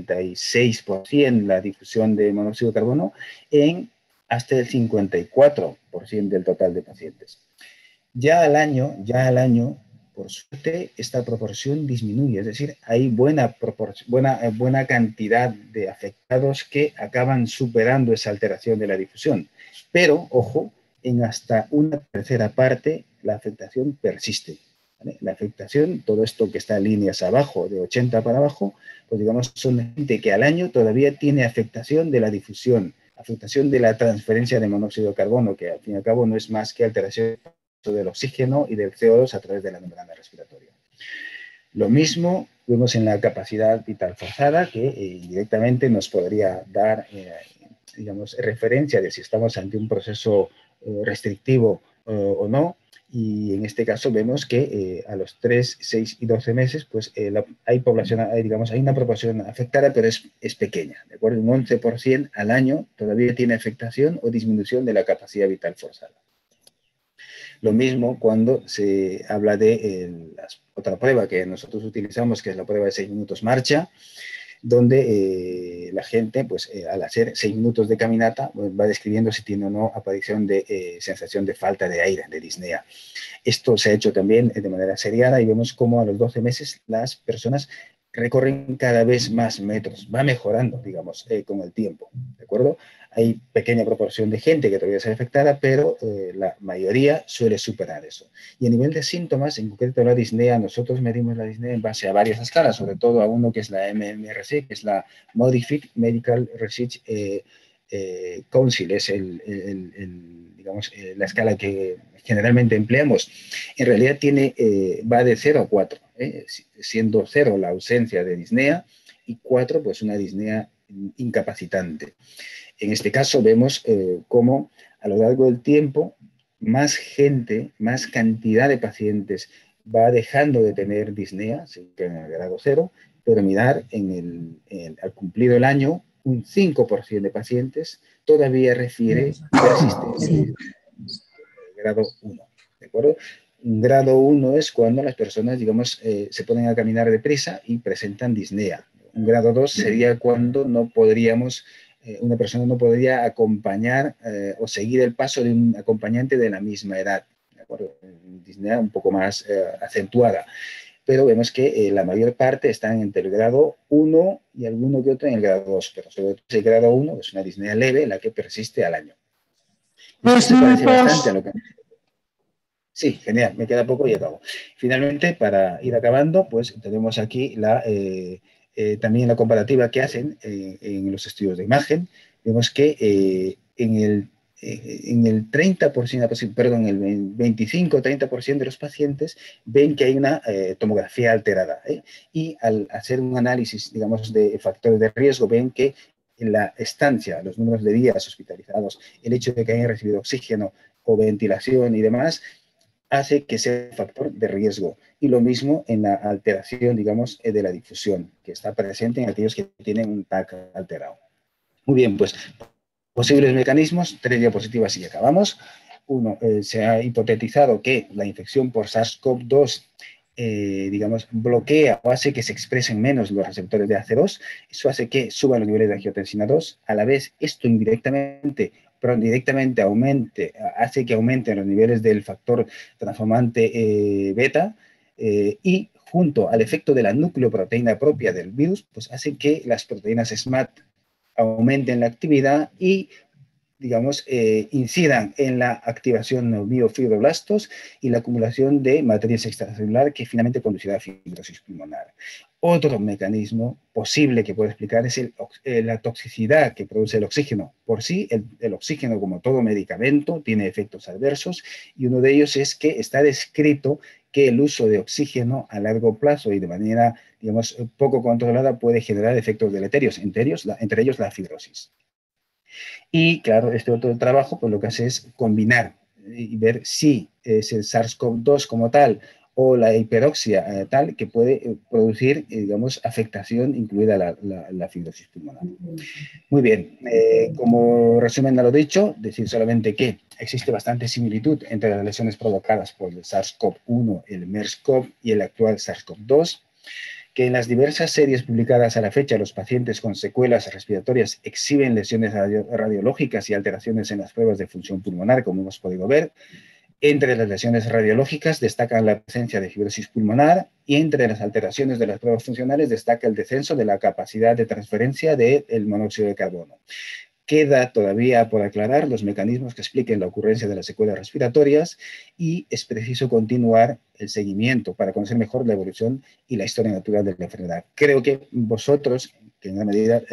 76% la difusión de monóxido de carbono en hasta el 54% del total de pacientes. Ya al año, por suerte, esta proporción disminuye, es decir, hay buena cantidad de afectados que acaban superando esa alteración de la difusión. Pero, ojo, en hasta una tercera parte la afectación persiste. ¿Vale? La afectación, todo esto que está en líneas abajo, de 80 para abajo, pues digamos, son gente que al año todavía tiene afectación de la difusión, afectación de la transferencia de monóxido de carbono, que al fin y al cabo no es más que alteración del oxígeno y del CO2 a través de la membrana respiratoria. Lo mismo vemos en la capacidad vital forzada, que directamente nos podría dar, digamos, referencia de si estamos ante un proceso restrictivo o no. Y en este caso vemos que a los 3, 6 y 12 meses pues, hay una proporción afectada, pero es pequeña. ¿De acuerdo? Un 11% al año todavía tiene afectación o disminución de la capacidad vital forzada. Lo mismo cuando se habla de otra prueba que nosotros utilizamos, que es la prueba de 6 minutos marcha, donde la gente, pues, al hacer 6 minutos de caminata, pues, va describiendo si tiene o no aparición de sensación de falta de aire, de disnea. Esto se ha hecho también de manera seriada y vemos cómo a los 12 meses las personas recorren cada vez más metros, va mejorando, digamos, con el tiempo, ¿de acuerdo? Hay pequeña proporción de gente que todavía se ve afectada, pero la mayoría suele superar eso. Y a nivel de síntomas, en concreto la disnea, nosotros medimos la disnea en base a varias escalas, sobre todo a uno que es la MMRC, que es la Modified Medical Research Council, es digamos, la escala que generalmente empleamos. En realidad va de 0 a 4, siendo 0 la ausencia de disnea y 4 pues una disnea incapacitante. En este caso vemos cómo a lo largo del tiempo más gente, más cantidad de pacientes va dejando de tener disnea, en el grado 0, pero mirar al cumplido el año, un 5% de pacientes todavía refiere persistencia de grado 1, ¿de acuerdo? Un grado 1 es cuando las personas, digamos, se ponen a caminar deprisa y presentan disnea. Un grado 2 sería cuando no podríamos, una persona no podría acompañar o seguir el paso de un acompañante de la misma edad, ¿de acuerdo? Disnea un poco más acentuada. Pero vemos que la mayor parte están entre el grado 1 y alguno que otro en el grado 2, pero sobre todo el grado 1 es una disnea leve, la que persiste al año. Esto se parece bastante a lo que... Sí, genial, me queda poco y acabo. Finalmente, para ir acabando, pues tenemos aquí también la comparativa que hacen en los estudios de imagen. Vemos que en el 30%, perdón, el 25-30% de los pacientes ven que hay una tomografía alterada. Y al hacer un análisis, digamos, de factores de riesgo, ven que en la estancia, los números de días hospitalizados, el hecho de que hayan recibido oxígeno o ventilación y demás, hace que sea un factor de riesgo. Y lo mismo en la alteración, digamos, de la difusión, que está presente en aquellos que tienen un TAC alterado. Muy bien, pues posibles mecanismos, 3 diapositivas y acabamos. Uno, se ha hipotetizado que la infección por SARS-CoV-2 digamos, bloquea o hace que se expresen menos los receptores de AC2. Eso hace que suban los niveles de angiotensina 2. A la vez, esto directamente hace que aumenten los niveles del factor transformante beta y junto al efecto de la nucleoproteína propia del virus, pues hace que las proteínas SMAD aumenten la actividad y, digamos, incidan en la activación de biofibroblastos y la acumulación de matriz extracelular que finalmente conducirá a fibrosis pulmonar. Otro mecanismo posible que puedo explicar es la toxicidad que produce el oxígeno. Por sí, el oxígeno, como todo medicamento, tiene efectos adversos y uno de ellos es que está descrito que el uso de oxígeno a largo plazo y de manera, digamos, poco controlada puede generar efectos deleterios, entre ellos la fibrosis. Y claro, este otro trabajo pues lo que hace es combinar y ver si es el SARS-CoV-2 como tal o la hiperoxia tal que puede producir, digamos, afectación incluida la fibrosis pulmonar. Muy bien, como resumen de lo dicho, decir solamente que existe bastante similitud entre las lesiones provocadas por el SARS-CoV-1, el MERS-CoV y el actual SARS-CoV-2, que en las diversas series publicadas a la fecha los pacientes con secuelas respiratorias exhiben lesiones radiológicas y alteraciones en las pruebas de función pulmonar, como hemos podido ver. Entre las lesiones radiológicas destacan la presencia de fibrosis pulmonar y entre las alteraciones de las pruebas funcionales destaca el descenso de la capacidad de transferencia del monóxido de carbono. Queda todavía por aclarar los mecanismos que expliquen la ocurrencia de las secuelas respiratorias y es preciso continuar el seguimiento para conocer mejor la evolución y la historia natural de la enfermedad. Creo que vosotros, que en gran medida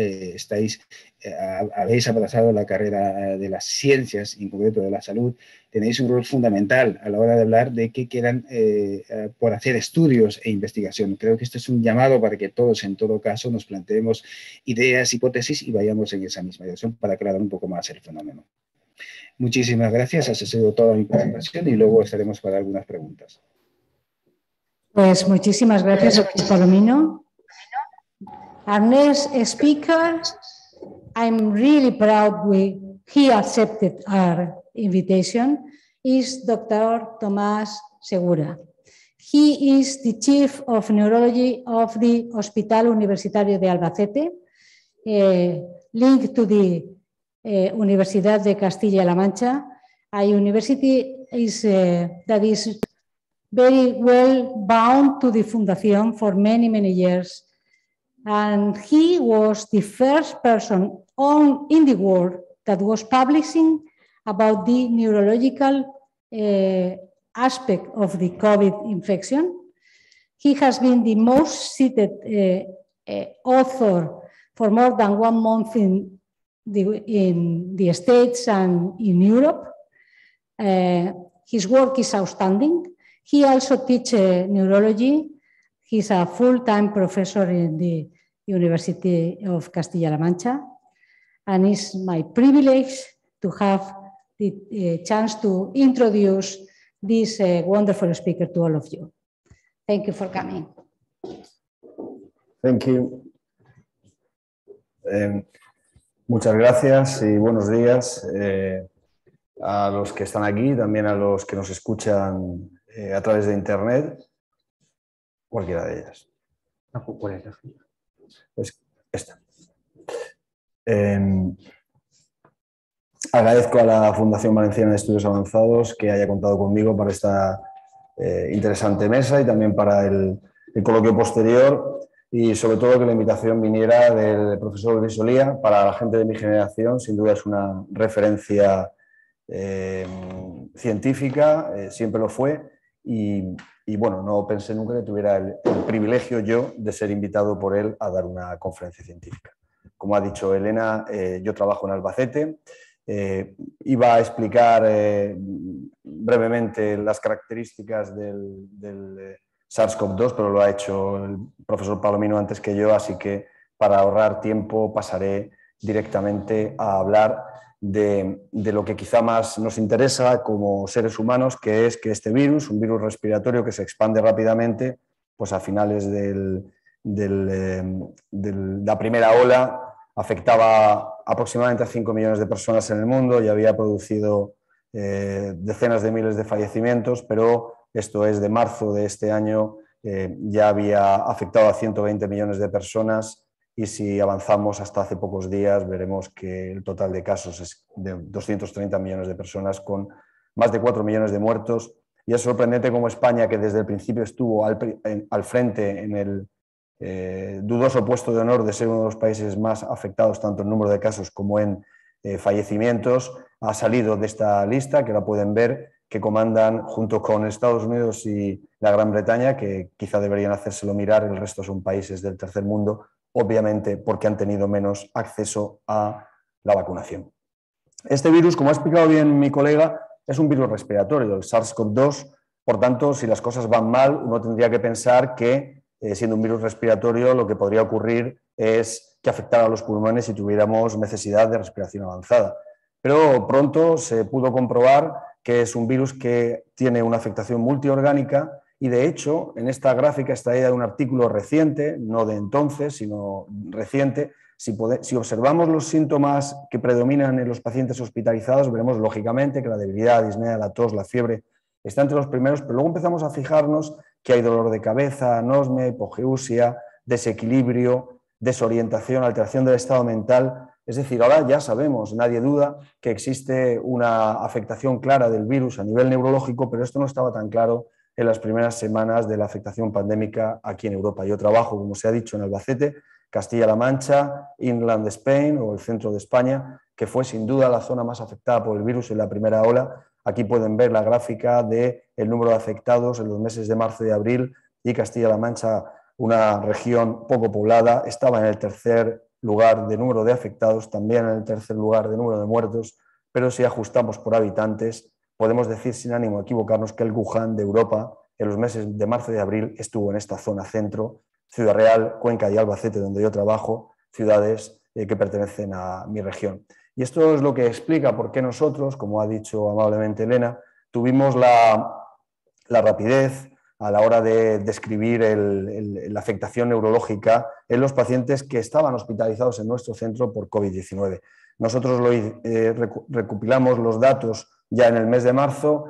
habéis abrazado la carrera de las ciencias, en concreto de la salud, tenéis un rol fundamental a la hora de hablar de qué quedan por hacer estudios e investigación. Creo que este es un llamado para que todos, en todo caso, nos planteemos ideas, hipótesis y vayamos en esa misma dirección para aclarar un poco más el fenómeno. Muchísimas gracias, esa ha sido toda mi presentación y luego estaremos para algunas preguntas. Pues muchísimas gracias, doctor Palomino. Our next speaker, I'm really proud he accepted our invitation, is Dr. Tomás Segura. He is the Chief of Neurology of the Hospital Universitario de Albacete, linked to the Universidad de Castilla-La Mancha, a university that is very well bound to the Fundación for many, many years. And he was the first person in the world that was publishing about the neurological aspect of the COVID infection. He has been the most cited author for more than 1 month in the States and in Europe. His work is outstanding. He also teaches neurology. He's a full-time professor in the University of Castilla-La Mancha. And it's my privilege to have the chance to introduce this wonderful speaker to all of you. Thank you for coming. Thank you. Muchas gracias y buenos días a los que están aquí, también a los que nos escuchan a través de Internet, cualquiera de ellas. Es esta. Agradezco a la Fundación Valenciana de Estudios Avanzados que haya contado conmigo para esta interesante mesa y también para el coloquio posterior, y sobre todo que la invitación viniera del profesor Luis Olía. Para la gente de mi generación sin duda es una referencia científica, siempre lo fue, y bueno, no pensé nunca que tuviera el privilegio yo de ser invitado por él a dar una conferencia científica. Como ha dicho Elena, yo trabajo en Albacete. Iba a explicar brevemente las características del SARS-CoV-2, pero lo ha hecho el profesor Palomino antes que yo, así que para ahorrar tiempo pasaré directamente a hablar de lo que quizá más nos interesa como seres humanos, que es que este virus, un virus respiratorio que se expande rápidamente, pues a finales de la primera ola afectaba aproximadamente a 5 millones de personas en el mundo y había producido decenas de miles de fallecimientos, pero esto es de marzo de este año, ya había afectado a 120 millones de personas, y si avanzamos hasta hace pocos días veremos que el total de casos es de 230 millones de personas con más de 4 millones de muertos. Y es sorprendente cómo España, que desde el principio estuvo al frente en el dudoso puesto de honor de ser uno de los países más afectados tanto en número de casos como en fallecimientos, ha salido de esta lista, que la pueden ver, que comandan junto con Estados Unidos y la Gran Bretaña, que quizá deberían hacérselo mirar. El resto son países del tercer mundo, obviamente porque han tenido menos acceso a la vacunación. Este virus, como ha explicado bien mi colega, es un virus respiratorio, el SARS-CoV-2. Por tanto, si las cosas van mal, uno tendría que pensar que, siendo un virus respiratorio, lo que podría ocurrir es que afectara a los pulmones y tuviéramos necesidad de respiración avanzada. Pero pronto se pudo comprobar que es un virus que tiene una afectación multiorgánica, y de hecho en esta gráfica extraída de un artículo reciente, no de entonces sino reciente, si observamos los síntomas que predominan en los pacientes hospitalizados, veremos lógicamente que la debilidad, disnea, la tos, la fiebre está entre los primeros, pero luego empezamos a fijarnos que hay dolor de cabeza, anosmia, hipogeusia, desequilibrio, desorientación, alteración del estado mental. Es decir, ahora ya sabemos, nadie duda, que existe una afectación clara del virus a nivel neurológico, pero esto no estaba tan claro en las primeras semanas de la afectación pandémica aquí en Europa. Yo trabajo, como se ha dicho, en Albacete, Castilla-La Mancha, Inland Spain o el centro de España, que fue sin duda la zona más afectada por el virus en la primera ola. Aquí pueden ver la gráfica del número de afectados en los meses de marzo y abril, y Castilla-La Mancha, una región poco poblada, estaba en el tercer lugar de número de afectados, también en el tercer lugar de número de muertos, pero si ajustamos por habitantes, podemos decir sin ánimo de equivocarnos que el Wuhan de Europa en los meses de marzo y abril estuvo en esta zona centro, Ciudad Real, Cuenca y Albacete, donde yo trabajo, ciudades que pertenecen a mi región. Y esto es lo que explica por qué nosotros, como ha dicho amablemente Elena, tuvimos la rapidez a la hora de describir la afectación neurológica en los pacientes que estaban hospitalizados en nuestro centro por COVID-19. Nosotros recopilamos los datos ya en el mes de marzo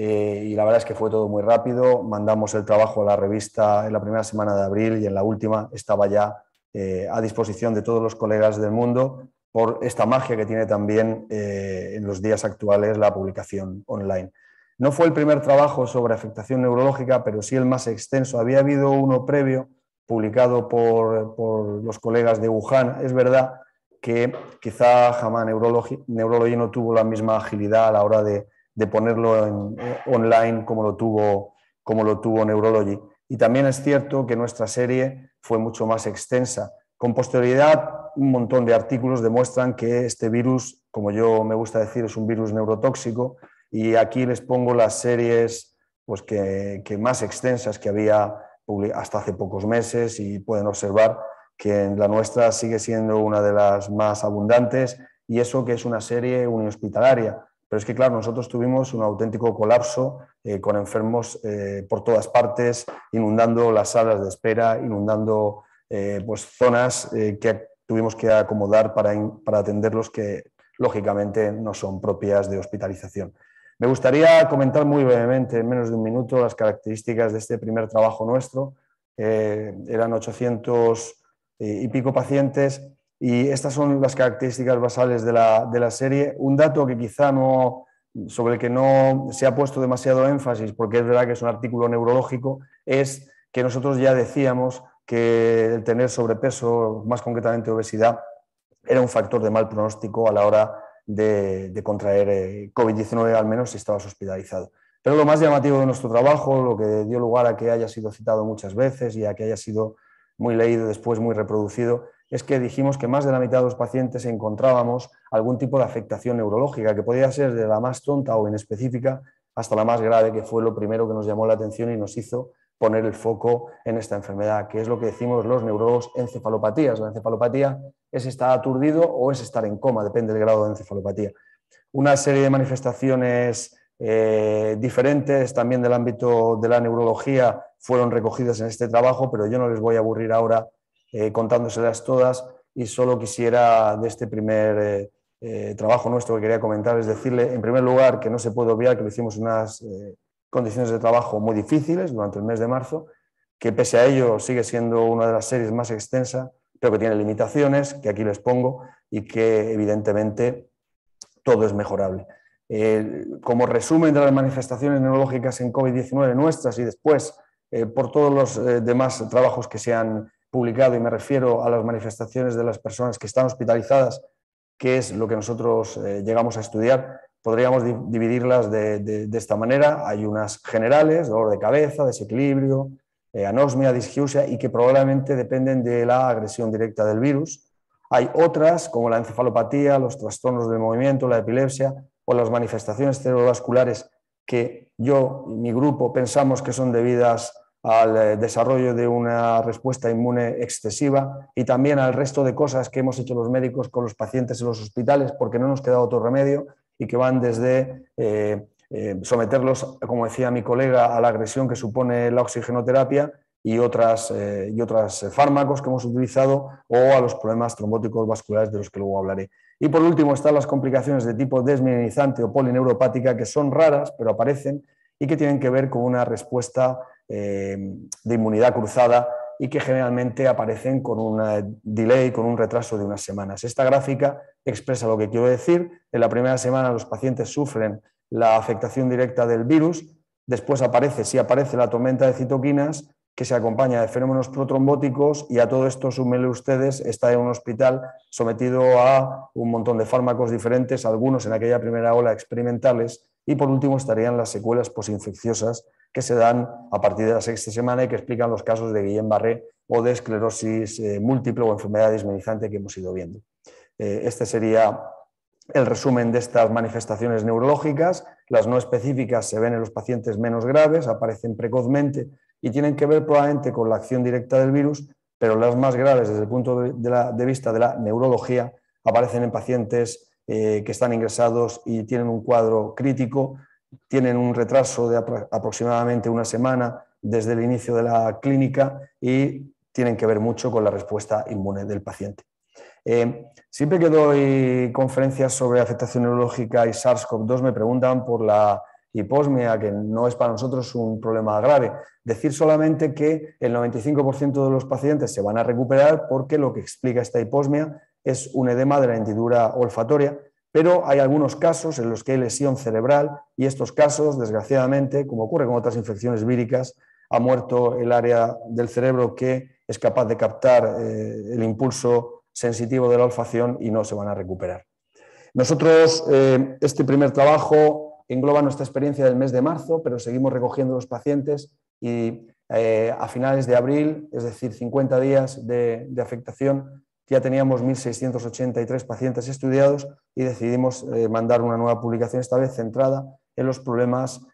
y la verdad es que fue todo muy rápido. Mandamos el trabajo a la revista en la primera semana de abril y en la última estaba ya a disposición de todos los colegas del mundo, por esta magia que tiene también en los días actuales la publicación online. No fue el primer trabajo sobre afectación neurológica, pero sí el más extenso. Había habido uno previo publicado por los colegas de Wuhan. Es verdad que quizá JAMA Neurology no tuvo la misma agilidad a la hora de ponerlo online como lo tuvo Neurology. Y también es cierto que nuestra serie fue mucho más extensa. Con posterioridad, un montón de artículos demuestran que este virus, como yo me gusta decir, es un virus neurotóxico, y aquí les pongo las series pues, que más extensas que había hasta hace pocos meses, y pueden observar que la nuestra sigue siendo una de las más abundantes, y eso que es una serie unihospitalaria. Pero es que, claro, nosotros tuvimos un auténtico colapso con enfermos por todas partes, inundando las salas de espera, inundando pues zonas que tuvimos que acomodar para atenderlos que lógicamente no son propias de hospitalización. Me gustaría comentar muy brevemente, en menos de un minuto, las características de este primer trabajo nuestro. Eran 800 y pico pacientes y estas son las características basales de la serie. Un dato que quizá sobre el que no se ha puesto demasiado énfasis, porque es verdad que es un artículo neurológico, es que nosotros ya decíamos que el tener sobrepeso, más concretamente obesidad, era un factor de mal pronóstico a la hora de contraer COVID-19, al menos si estabas hospitalizado. Pero lo más llamativo de nuestro trabajo, lo que dio lugar a que haya sido citado muchas veces y a que haya sido muy leído, después muy reproducido, es que dijimos que más de la mitad de los pacientes encontrábamos algún tipo de afectación neurológica, que podía ser de la más tonta o inespecífica hasta la más grave, que fue lo primero que nos llamó la atención y nos hizo poner el foco en esta enfermedad, que es lo que decimos los neurólogos encefalopatías. La encefalopatía es estar aturdido o es estar en coma, depende del grado de encefalopatía. Una serie de manifestaciones diferentes también del ámbito de la neurología fueron recogidas en este trabajo, pero yo no les voy a aburrir ahora contándoselas todas y solo quisiera de este primer trabajo nuestro que quería comentar es decirle en primer lugar que no se puede obviar que lo hicimos en unas condiciones de trabajo muy difíciles durante el mes de marzo, que pese a ello sigue siendo una de las series más extensas, pero que tiene limitaciones, que aquí les pongo y que evidentemente todo es mejorable. Como resumen de las manifestaciones neurológicas en COVID-19 nuestras y después por todos los demás trabajos que se han publicado, y me refiero a las manifestaciones de las personas que están hospitalizadas, que es lo que nosotros llegamos a estudiar, podríamos dividirlas de esta manera. Hay unas generales, dolor de cabeza, desequilibrio, anosmia, disgeusia, y que probablemente dependen de la agresión directa del virus. Hay otras, como la encefalopatía, los trastornos del movimiento, la epilepsia o las manifestaciones cerebrovasculares, que yo y mi grupo pensamos que son debidas al desarrollo de una respuesta inmune excesiva y también al resto de cosas que hemos hecho los médicos con los pacientes en los hospitales porque no nos queda otro remedio y que van desde someterlos, como decía mi colega, a la agresión que supone la oxigenoterapia y otros fármacos que hemos utilizado o a los problemas trombóticos vasculares de los que luego hablaré. Y por último están las complicaciones de tipo desmielinizante o polineuropática que son raras pero aparecen y que tienen que ver con una respuesta de inmunidad cruzada y que generalmente aparecen con un delay, con un retraso de unas semanas. Esta gráfica expresa lo que quiero decir. En la primera semana los pacientes sufren la afectación directa del virus, después sí aparece la tormenta de citoquinas que se acompaña de fenómenos protrombóticos y a todo esto súmenle ustedes, está en un hospital sometido a un montón de fármacos diferentes, algunos en aquella primera ola experimentales, y por último estarían las secuelas posinfecciosas que se dan a partir de la sexta semana y que explican los casos de Guillain-Barré o de esclerosis múltiple o enfermedad desmielinizante que hemos ido viendo. Este sería el resumen de estas manifestaciones neurológicas. Las no específicas se ven en los pacientes menos graves, aparecen precozmente y tienen que ver probablemente con la acción directa del virus, pero las más graves desde el punto de vista de la neurología aparecen en pacientes que están ingresados y tienen un cuadro crítico, tienen un retraso de aproximadamente una semana desde el inicio de la clínica y tienen que ver mucho con la respuesta inmune del paciente. Siempre que doy conferencias sobre afectación neurológica y SARS-CoV-2 me preguntan por la hiposmia, que no es para nosotros un problema grave. Decir solamente que el 95% de los pacientes se van a recuperar porque lo que explica esta hiposmia es un edema de la hendidura olfatoria, pero hay algunos casos en los que hay lesión cerebral y estos casos, desgraciadamente, como ocurre con otras infecciones víricas, ha muerto el área del cerebro que es capaz de captar el impulso sensitivo de la olfacción y no se van a recuperar. Nosotros, este primer trabajo engloba nuestra experiencia del mes de marzo, pero seguimos recogiendo los pacientes y a finales de abril, es decir, 50 días de afectación, ya teníamos 1.683 pacientes estudiados y decidimos mandar una nueva publicación, esta vez centrada en los problemas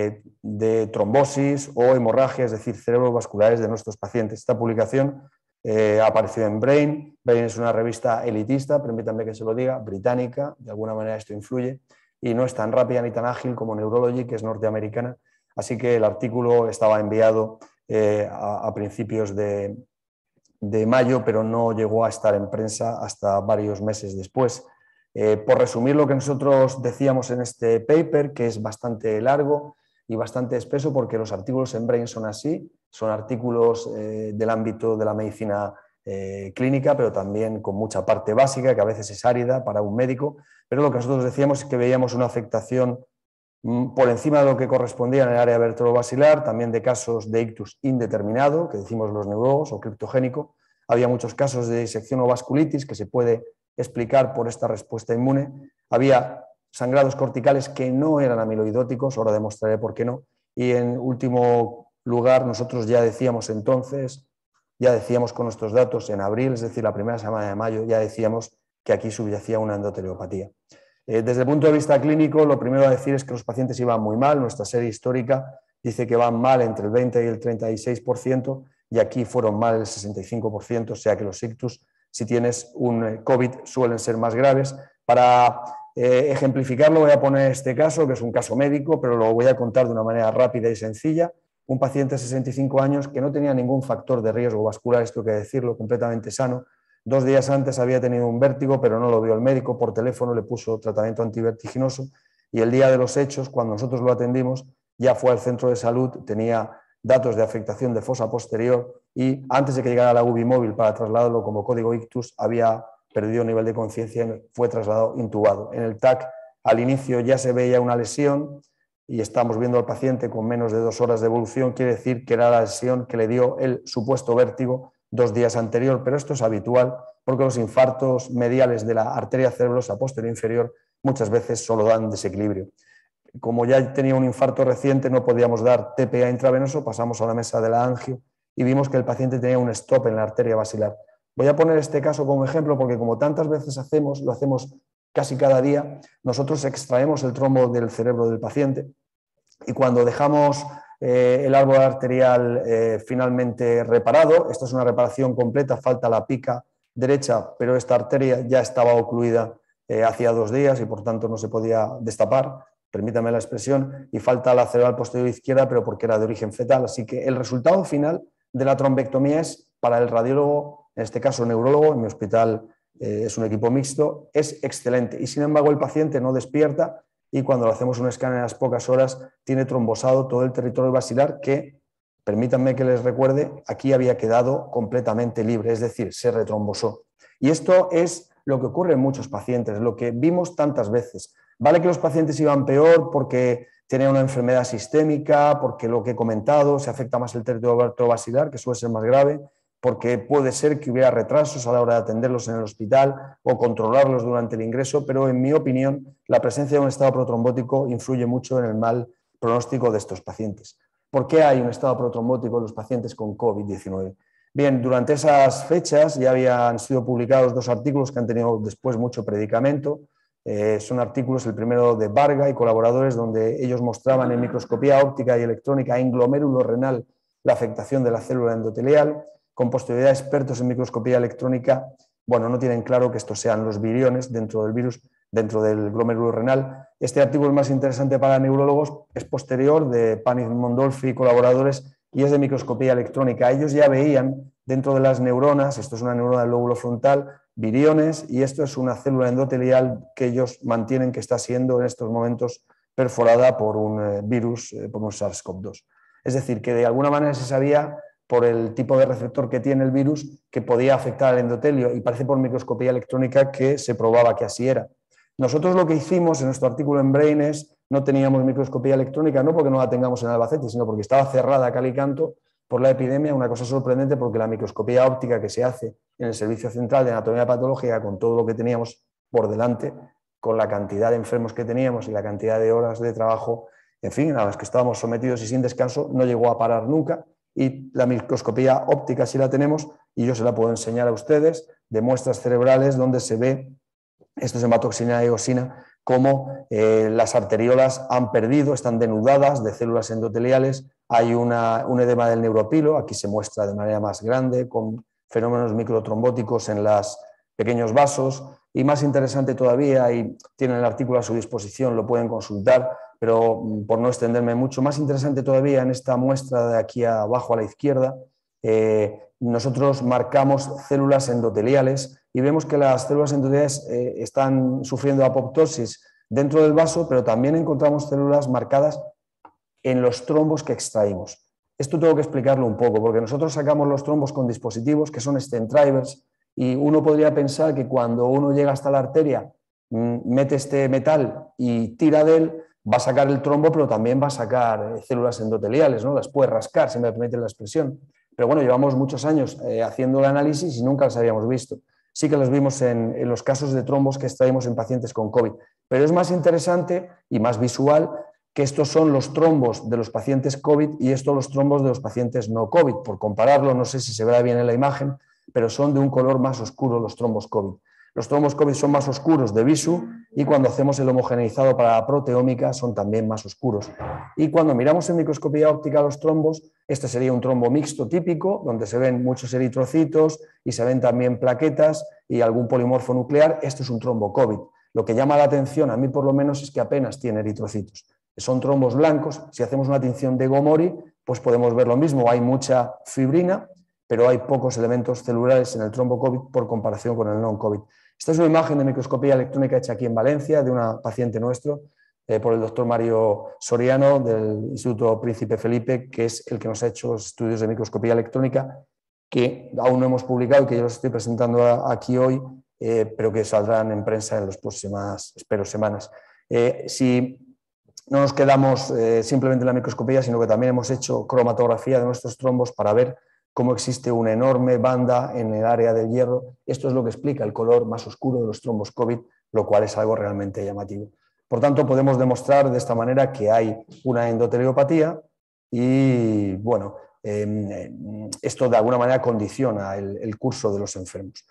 de trombosis o hemorragia, es decir, cerebrovasculares de nuestros pacientes. Esta publicación ha aparecido en Brain. Brain es una revista elitista, permítanme que se lo diga, británica, de alguna manera esto influye, y no es tan rápida ni tan ágil como Neurology, que es norteamericana, así que el artículo estaba enviado a principios de de mayo, pero no llegó a estar en prensa hasta varios meses después. Por resumir lo que nosotros decíamos en este paper, que es bastante largo y bastante espeso, porque los artículos en Brain son así, son artículos del ámbito de la medicina clínica, pero también con mucha parte básica, que a veces es árida para un médico, pero lo que nosotros decíamos es que veíamos una afectación por encima de lo que correspondía en el área vertebrovasilar, también de casos de ictus indeterminado, que decimos los neurólogos, o criptogénico. Había muchos casos de disección o vasculitis que se puede explicar por esta respuesta inmune. Había sangrados corticales que no eran amiloidóticos, ahora demostraré por qué no. Y en último lugar, nosotros ya decíamos entonces, ya decíamos con nuestros datos en abril, es decir, la primera semana de mayo, ya decíamos que aquí subyacía una endoteliopatía. Desde el punto de vista clínico, lo primero a decir es que los pacientes iban muy mal. Nuestra serie histórica dice que van mal entre el 20 y el 36%, y aquí fueron mal el 65%, o sea que los ictus, si tienes un COVID, suelen ser más graves. Para ejemplificarlo voy a poner este caso, que es un caso médico, pero lo voy a contar de una manera rápida y sencilla. Un paciente de 65 años que no tenía ningún factor de riesgo vascular, esto hay que decirlo, completamente sano. 2 días antes había tenido un vértigo, pero no lo vio el médico, por teléfono le puso tratamiento antivertiginoso, y el día de los hechos, cuando nosotros lo atendimos, ya fue al centro de salud, tenía datos de afectación de fosa posterior y antes de que llegara la UBI móvil para trasladarlo como código ictus, había perdido nivel de conciencia y fue trasladado intubado. En el TAC al inicio ya se veía una lesión y estamos viendo al paciente con menos de 2 horas de evolución, quiere decir que era la lesión que le dio el supuesto vértigo 2 días anterior, pero esto es habitual porque los infartos mediales de la arteria cerebrosa posterior inferior muchas veces solo dan desequilibrio. Como ya tenía un infarto reciente, no podíamos dar TPA intravenoso, pasamos a la mesa de la angio y vimos que el paciente tenía un stop en la arteria basilar. Voy a poner este caso como ejemplo porque como tantas veces hacemos, lo hacemos casi cada día, nosotros extraemos el trombo del cerebro del paciente y cuando dejamos el árbol arterial finalmente reparado, esta es una reparación completa, falta la pica derecha, pero esta arteria ya estaba ocluida hacía 2 días y por tanto no se podía destapar, permítame la expresión, y falta la cerebral posterior izquierda, pero porque era de origen fetal. Así que el resultado final de la trombectomía es, para el radiólogo, en este caso neurólogo, en mi hospital es un equipo mixto, es excelente. Y sin embargo el paciente no despierta y cuando le hacemos un escáner a las pocas horas tiene trombosado todo el territorio basilar que, permítanme que les recuerde, aquí había quedado completamente libre, es decir, se retrombosó. Y esto es lo que ocurre en muchos pacientes, lo que vimos tantas veces. Vale que los pacientes iban peor porque tenían una enfermedad sistémica, porque lo que he comentado, se afecta más el territorio vertebrovasilar, que suele ser más grave, porque puede ser que hubiera retrasos a la hora de atenderlos en el hospital o controlarlos durante el ingreso, pero en mi opinión la presencia de un estado protrombótico influye mucho en el mal pronóstico de estos pacientes. ¿Por qué hay un estado protrombótico en los pacientes con COVID-19? Bien, durante esas fechas ya habían sido publicados 2 artículos que han tenido después mucho predicamento. Son artículos, el primero de Varga y colaboradores, donde ellos mostraban en microscopía óptica y electrónica en glomérulo renal la afectación de la célula endotelial. Con posterioridad, expertos en microscopía electrónica, bueno, no tienen claro que estos sean los viriones dentro del virus, dentro del glomérulo renal. Este artículo es más interesante para neurólogos, es posterior, de Paniz Mondolfi y colaboradores, y es de microscopía electrónica. Ellos ya veían dentro de las neuronas, esto es una neurona del lóbulo frontal, viriones, y esto es una célula endotelial que ellos mantienen que está siendo en estos momentos perforada por un virus, por un SARS-CoV-2. Es decir, que de alguna manera se sabía por el tipo de receptor que tiene el virus que podía afectar al endotelio y parece por microscopía electrónica que se probaba que así era. Nosotros lo que hicimos en nuestro artículo en Brain es, no teníamos microscopía electrónica, no porque no la tengamos en Albacete, sino porque estaba cerrada a cal y canto por la epidemia, una cosa sorprendente porque la microscopía óptica que se hace en el Servicio Central de Anatomía Patológica con todo lo que teníamos por delante, con la cantidad de enfermos que teníamos y la cantidad de horas de trabajo, en fin, a las que estábamos sometidos y sin descanso, no llegó a parar nunca. Y la microscopía óptica sí la tenemos y yo se la puedo enseñar a ustedes de muestras cerebrales donde se ve, esto es hematoxina y eosina, cómo las arteriolas han perdido, están denudadas de células endoteliales, hay un edema del neuropilo, aquí se muestra de manera más grande con fenómenos microtrombóticos en los pequeños vasos y más interesante todavía, y tienen el artículo a su disposición, lo pueden consultar, pero por no extenderme mucho, más interesante todavía en esta muestra de aquí abajo a la izquierda, nosotros marcamos células endoteliales y vemos que las células endoteliales están sufriendo apoptosis dentro del vaso, pero también encontramos células marcadas en los trombos que extraímos. Esto tengo que explicarlo un poco, porque nosotros sacamos los trombos con dispositivos que son stent drivers y uno podría pensar que cuando uno llega hasta la arteria, mete este metal y tira de él, va a sacar el trombo, pero también va a sacar células endoteliales, ¿no? Las puede rascar, si me permite la expresión. Pero bueno, llevamos muchos años haciendo el análisis y nunca las habíamos visto. Sí que las vimos en los casos de trombos que extraímos en pacientes con COVID. Pero es más interesante y más visual que estos son los trombos de los pacientes COVID y estos los trombos de los pacientes no COVID. Por compararlo, no sé si se verá bien en la imagen, pero son de un color más oscuro los trombos COVID. Los trombos COVID son más oscuros de visu y cuando hacemos el homogeneizado para la proteómica son también más oscuros. Y cuando miramos en microscopía óptica los trombos, este sería un trombo mixto típico, donde se ven muchos eritrocitos y se ven también plaquetas y algún polimorfo nuclear. Este es un trombo COVID. Lo que llama la atención, a mí por lo menos, es que apenas tiene eritrocitos. Son trombos blancos. Si hacemos una tinción de Gomori, pues podemos ver lo mismo. Hay mucha fibrina, pero hay pocos elementos celulares en el trombo COVID por comparación con el non-COVID. Esta es una imagen de microscopía electrónica hecha aquí en Valencia de una paciente nuestro, por el doctor Mario Soriano del Instituto Príncipe Felipe, que es el que nos ha hecho los estudios de microscopía electrónica que aún no hemos publicado y que yo los estoy presentando aquí hoy, pero que saldrán en prensa en las próximas, espero, semanas. Si no nos quedamos simplemente en la microscopía, sino que también hemos hecho cromatografía de nuestros trombos para ver cómo existe una enorme banda en el área del hierro. Esto es lo que explica el color más oscuro de los trombos COVID, lo cual es algo realmente llamativo. Por tanto, podemos demostrar de esta manera que hay una endoteliopatía y, bueno, esto de alguna manera condiciona el curso de los enfermos.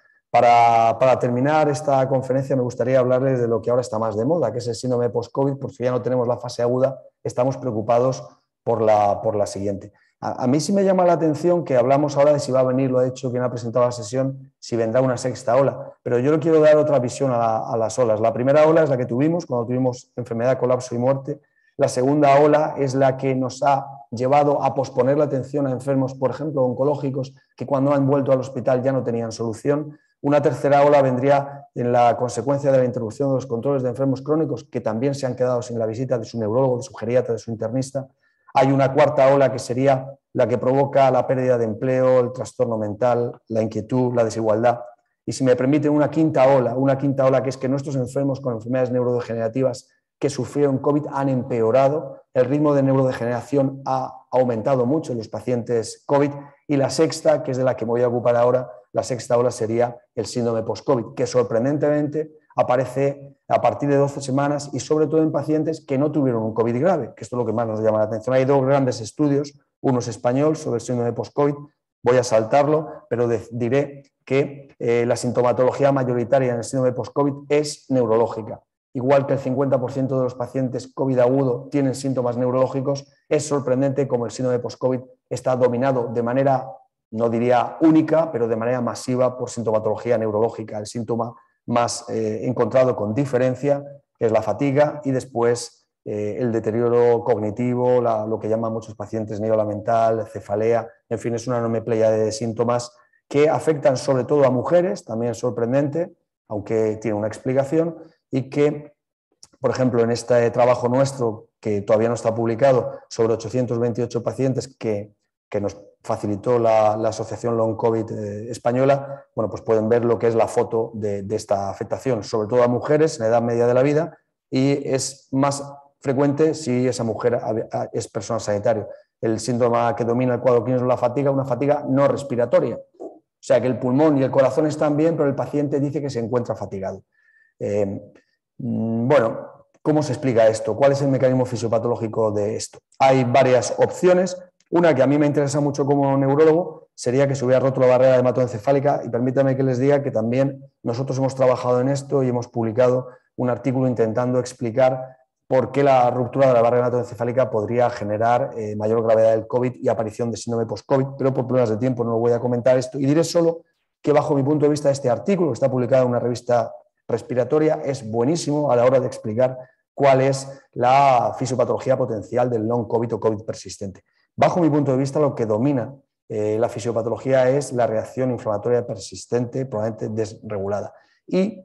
Para terminar esta conferencia me gustaría hablarles de lo que ahora está más de moda, que es el síndrome post-COVID, porque ya no tenemos la fase aguda, estamos preocupados por la siguiente. A mí sí me llama la atención que hablamos ahora de si va a venir, lo ha dicho quien ha presentado la sesión, si vendrá una sexta ola, pero yo le quiero dar otra visión a las olas. La primera ola es la que tuvimos cuando tuvimos enfermedad, colapso y muerte. La segunda ola es la que nos ha llevado a posponer la atención a enfermos, por ejemplo, oncológicos, que cuando han vuelto al hospital ya no tenían solución. Una tercera ola vendría en la consecuencia de la interrupción de los controles de enfermos crónicos, que también se han quedado sin la visita de su neurólogo, de su geriatra, de su internista. Hay una cuarta ola que sería la que provoca la pérdida de empleo, el trastorno mental, la inquietud, la desigualdad. Y si me permiten, una quinta ola que es que nuestros enfermos con enfermedades neurodegenerativas que sufrieron COVID han empeorado, el ritmo de neurodegeneración ha aumentado mucho en los pacientes COVID. Y la sexta, que es de la que me voy a ocupar ahora, la sexta ola sería el síndrome post-COVID, que sorprendentemente aparece a partir de 12 semanas y sobre todo en pacientes que no tuvieron un COVID grave, que esto es lo que más nos llama la atención. Hay dos grandes estudios, uno es español sobre el síndrome post-COVID, voy a saltarlo, pero diré que la sintomatología mayoritaria en el síndrome post-COVID es neurológica. Igual que el 50% de los pacientes COVID agudo tienen síntomas neurológicos, es sorprendente cómo el síndrome post-COVID está dominado de manera, no diría única, pero de manera masiva por sintomatología neurológica. El síntoma más encontrado con diferencia es la fatiga y después el deterioro cognitivo, lo que llaman muchos pacientes niebla mental, cefalea, en fin, es una enorme pléyade de síntomas que afectan sobre todo a mujeres, también sorprendente, aunque tiene una explicación, y que, por ejemplo, en este trabajo nuestro, que todavía no está publicado, sobre 828 pacientes que nos facilitó la Asociación Long COVID española, bueno, pues pueden ver lo que es la foto de esta afectación, sobre todo a mujeres en la edad media de la vida, y es más frecuente si esa mujer es personal sanitario. El síntoma que domina el cuadro clínico es la fatiga, una fatiga no respiratoria. O sea que el pulmón y el corazón están bien, pero el paciente dice que se encuentra fatigado. Bueno, ¿cómo se explica esto? ¿Cuál es el mecanismo fisiopatológico de esto? Hay varias opciones. Una que a mí me interesa mucho como neurólogo sería que se hubiera roto la barrera hematoencefálica y permítanme que les diga que también nosotros hemos trabajado en esto y hemos publicado un artículo intentando explicar por qué la ruptura de la barrera hematoencefálica podría generar mayor gravedad del COVID y aparición de síndrome post-COVID, pero por problemas de tiempo no voy a comentar esto y diré solo que bajo mi punto de vista este artículo que está publicado en una revista respiratoria es buenísimo a la hora de explicar cuál es la fisiopatología potencial del long COVID o COVID persistente. Bajo mi punto de vista, lo que domina la fisiopatología es la reacción inflamatoria persistente, probablemente desregulada. Y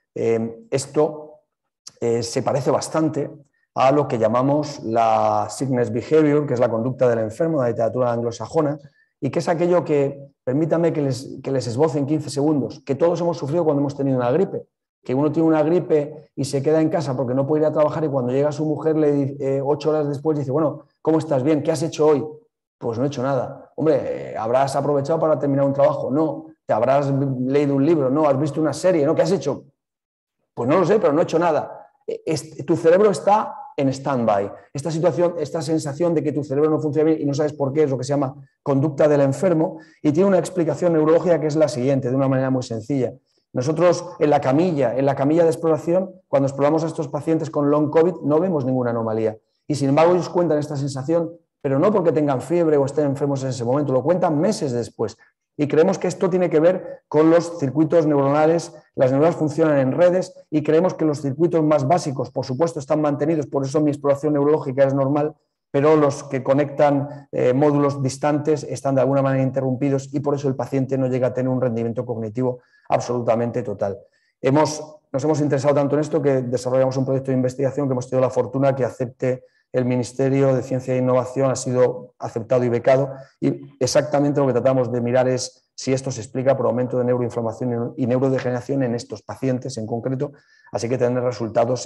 esto se parece bastante a lo que llamamos la sickness behavior, que es la conducta del enfermo, la literatura anglosajona, y que es aquello que, permítame que les esboce en 15 segundos, que todos hemos sufrido cuando hemos tenido una gripe. Que uno tiene una gripe y se queda en casa porque no puede ir a trabajar y cuando llega su mujer, 8 horas después, dice, bueno, ¿cómo estás? Bien, ¿qué has hecho hoy? Pues no he hecho nada. Hombre, ¿habrás aprovechado para terminar un trabajo? No. ¿Te habrás leído un libro? No. ¿Has visto una serie? ¿No? ¿Qué has hecho? Pues no lo sé, pero no he hecho nada. Tu cerebro está en stand-by. Esta situación, esta sensación de que tu cerebro no funciona bien y no sabes por qué, es lo que se llama conducta del enfermo, y tiene una explicación neurológica que es la siguiente, de una manera muy sencilla. Nosotros en la camilla de exploración, cuando exploramos a estos pacientes con long COVID, no vemos ninguna anomalía. Y sin embargo ellos cuentan esta sensación, pero no porque tengan fiebre o estén enfermos en ese momento, lo cuentan meses después. Y creemos que esto tiene que ver con los circuitos neuronales. Las neuronas funcionan en redes y creemos que los circuitos más básicos, por supuesto, están mantenidos, por eso mi exploración neurológica es normal, pero los que conectan módulos distantes están de alguna manera interrumpidos y por eso el paciente no llega a tener un rendimiento cognitivo absolutamente total. Nos hemos interesado tanto en esto que desarrollamos un proyecto de investigación que hemos tenido la fortuna que acepte el Ministerio de Ciencia e Innovación, ha sido aceptado y becado, y exactamente lo que tratamos de mirar es si esto se explica por aumento de neuroinflamación y neurodegeneración en estos pacientes en concreto, así que tener resultados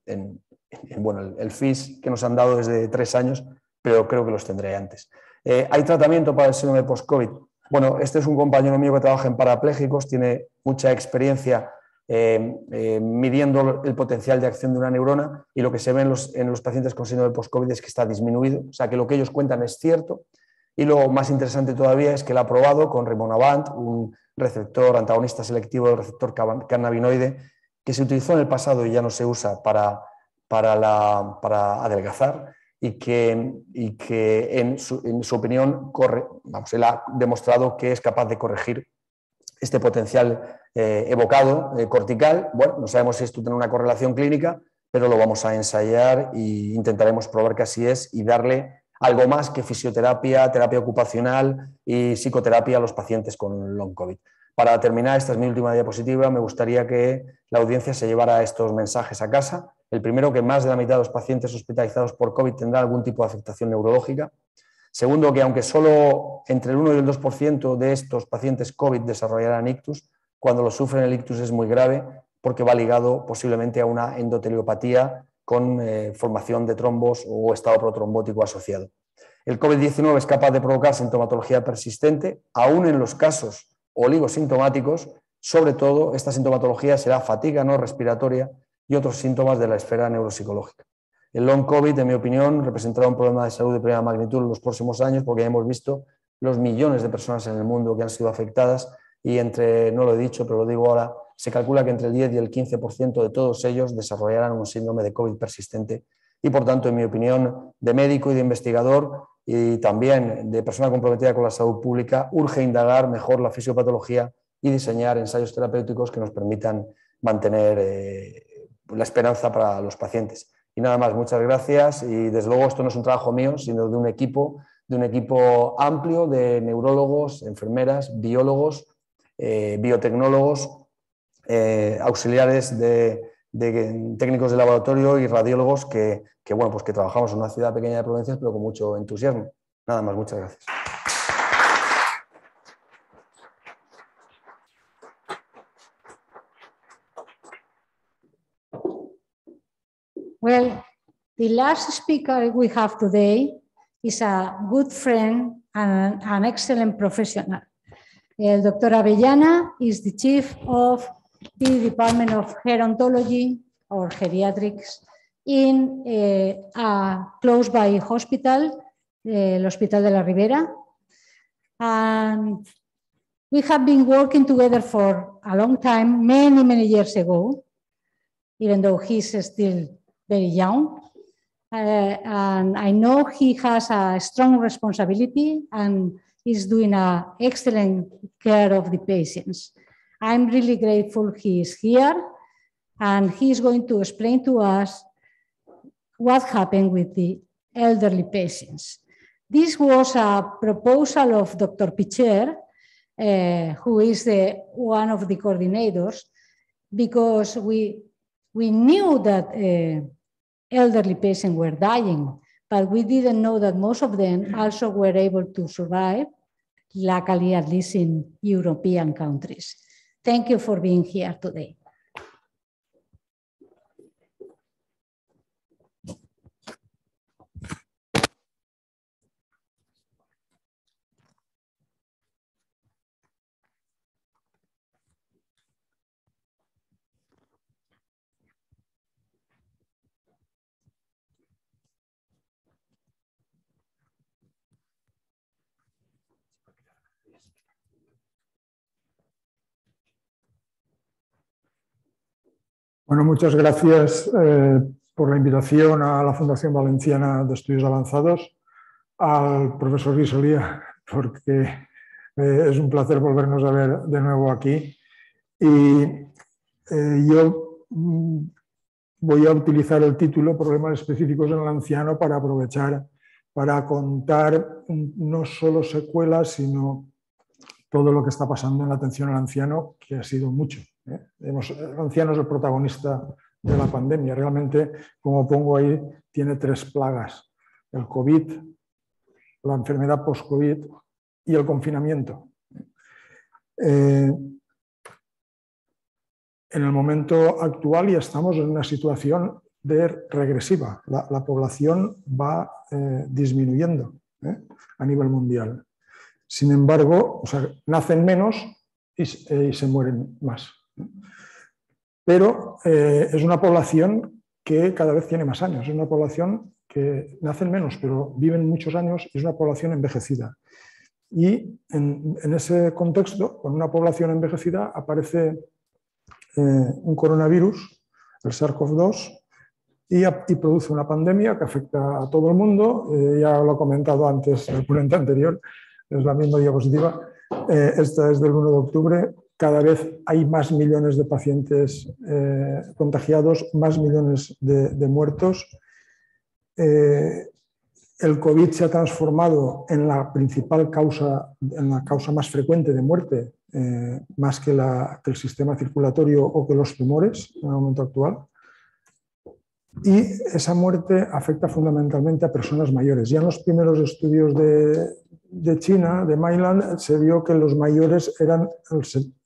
bueno, el FIS que nos han dado desde 3 años, pero creo que los tendré antes. ¿Hay tratamiento para el síndrome post-COVID? Bueno, este es un compañero mío que trabaja en parapléjicos, tiene mucha experiencia midiendo el potencial de acción de una neurona y lo que se ve en los pacientes con síndrome post-COVID es que está disminuido, o sea que lo que ellos cuentan es cierto. Y lo más interesante todavía es que él ha probado con rimonabant, un receptor antagonista selectivo del receptor cannabinoide que se utilizó en el pasado y ya no se usa para adelgazar y que en su opinión él ha demostrado que es capaz de corregir este potencial evocado cortical. Bueno, no sabemos si esto tiene una correlación clínica, pero lo vamos a ensayar e intentaremos probar que así es y darle algo más que fisioterapia, terapia ocupacional y psicoterapia a los pacientes con long COVID. Para terminar, esta es mi última diapositiva, me gustaría que la audiencia se llevara estos mensajes a casa. El primero, que más de la mitad de los pacientes hospitalizados por COVID tendrán algún tipo de afectación neurológica. Segundo, que aunque solo entre el 1 y el 2% de estos pacientes COVID desarrollarán ictus, cuando lo sufren el ictus es muy grave porque va ligado posiblemente a una endoteliopatía con formación de trombos o estado protrombótico asociado. El COVID-19 es capaz de provocar sintomatología persistente, aún en los casos oligosintomáticos. Sobre todo, esta sintomatología será fatiga no respiratoria y otros síntomas de la esfera neuropsicológica. El long COVID, en mi opinión, representará un problema de salud de primera magnitud en los próximos años porque ya hemos visto los millones de personas en el mundo que han sido afectadas y no lo he dicho, pero lo digo ahora, se calcula que entre el 10 y el 15% de todos ellos desarrollarán un síndrome de COVID persistente y, por tanto, en mi opinión, de médico y de investigador y también de persona comprometida con la salud pública, urge indagar mejor la fisiopatología y diseñar ensayos terapéuticos que nos permitan mantener la esperanza para los pacientes. Y nada más, muchas gracias y desde luego esto no es un trabajo mío, sino de un equipo amplio de neurólogos, enfermeras, biólogos, biotecnólogos, auxiliares de técnicos de laboratorio y radiólogos que trabajamos en una ciudad pequeña de Provincias pero con mucho entusiasmo. Nada más, muchas gracias. Well, the last speaker we have today is a good friend and an excellent professional. El Dr. Avellana is the chief of the Department of Gerontology or Geriatrics in a close by hospital, el Hospital de la Ribera. And we have been working together for a long time, many years ago, even though he's still very young. And I know he has a strong responsibility and is doing an excellent care of the patients. I'm really grateful he is here and he's going to explain to us what happened with the elderly patients. This was a proposal of Dr. Picher, who is one of the coordinators, because we knew that elderly patients were dying, but we didn't know that most of them also were able to survive, luckily at least in European countries. Thank you for being here today. Bueno, muchas gracias por la invitación a la Fundación Valenciana de Estudios Avanzados, al profesor Guisolía, porque es un placer volvernos a ver de nuevo aquí. Y yo voy a utilizar el título Problemas específicos en el anciano para aprovechar para contar no solo secuelas, sino todo lo que está pasando en la atención al anciano, que ha sido mucho. El anciano es el protagonista de la pandemia. Realmente, como pongo ahí, tiene 3 plagas: el COVID, la enfermedad post-COVID y el confinamiento. En el momento actual ya estamos en una situación regresiva. La población va disminuyendo a nivel mundial. Sin embargo, nacen menos y se mueren más. Pero es una población que cada vez tiene más años. Es una población que nacen menos, pero viven muchos años y es una población envejecida. Y en ese contexto, con una población envejecida, aparece un coronavirus, el SARS-CoV-2, y produce una pandemia que afecta a todo el mundo. Ya lo he comentado antes en el ponente anterior, es la misma diapositiva. Esta es del 1 de octubre. Cada vez hay más millones de pacientes contagiados, más millones de muertos. El COVID se ha transformado en la principal causa, en la causa más frecuente de muerte, más que el sistema circulatorio o que los tumores en el momento actual. Y esa muerte afecta fundamentalmente a personas mayores. Ya en los primeros estudios de China, de Mainland, se vio que los mayores eran, el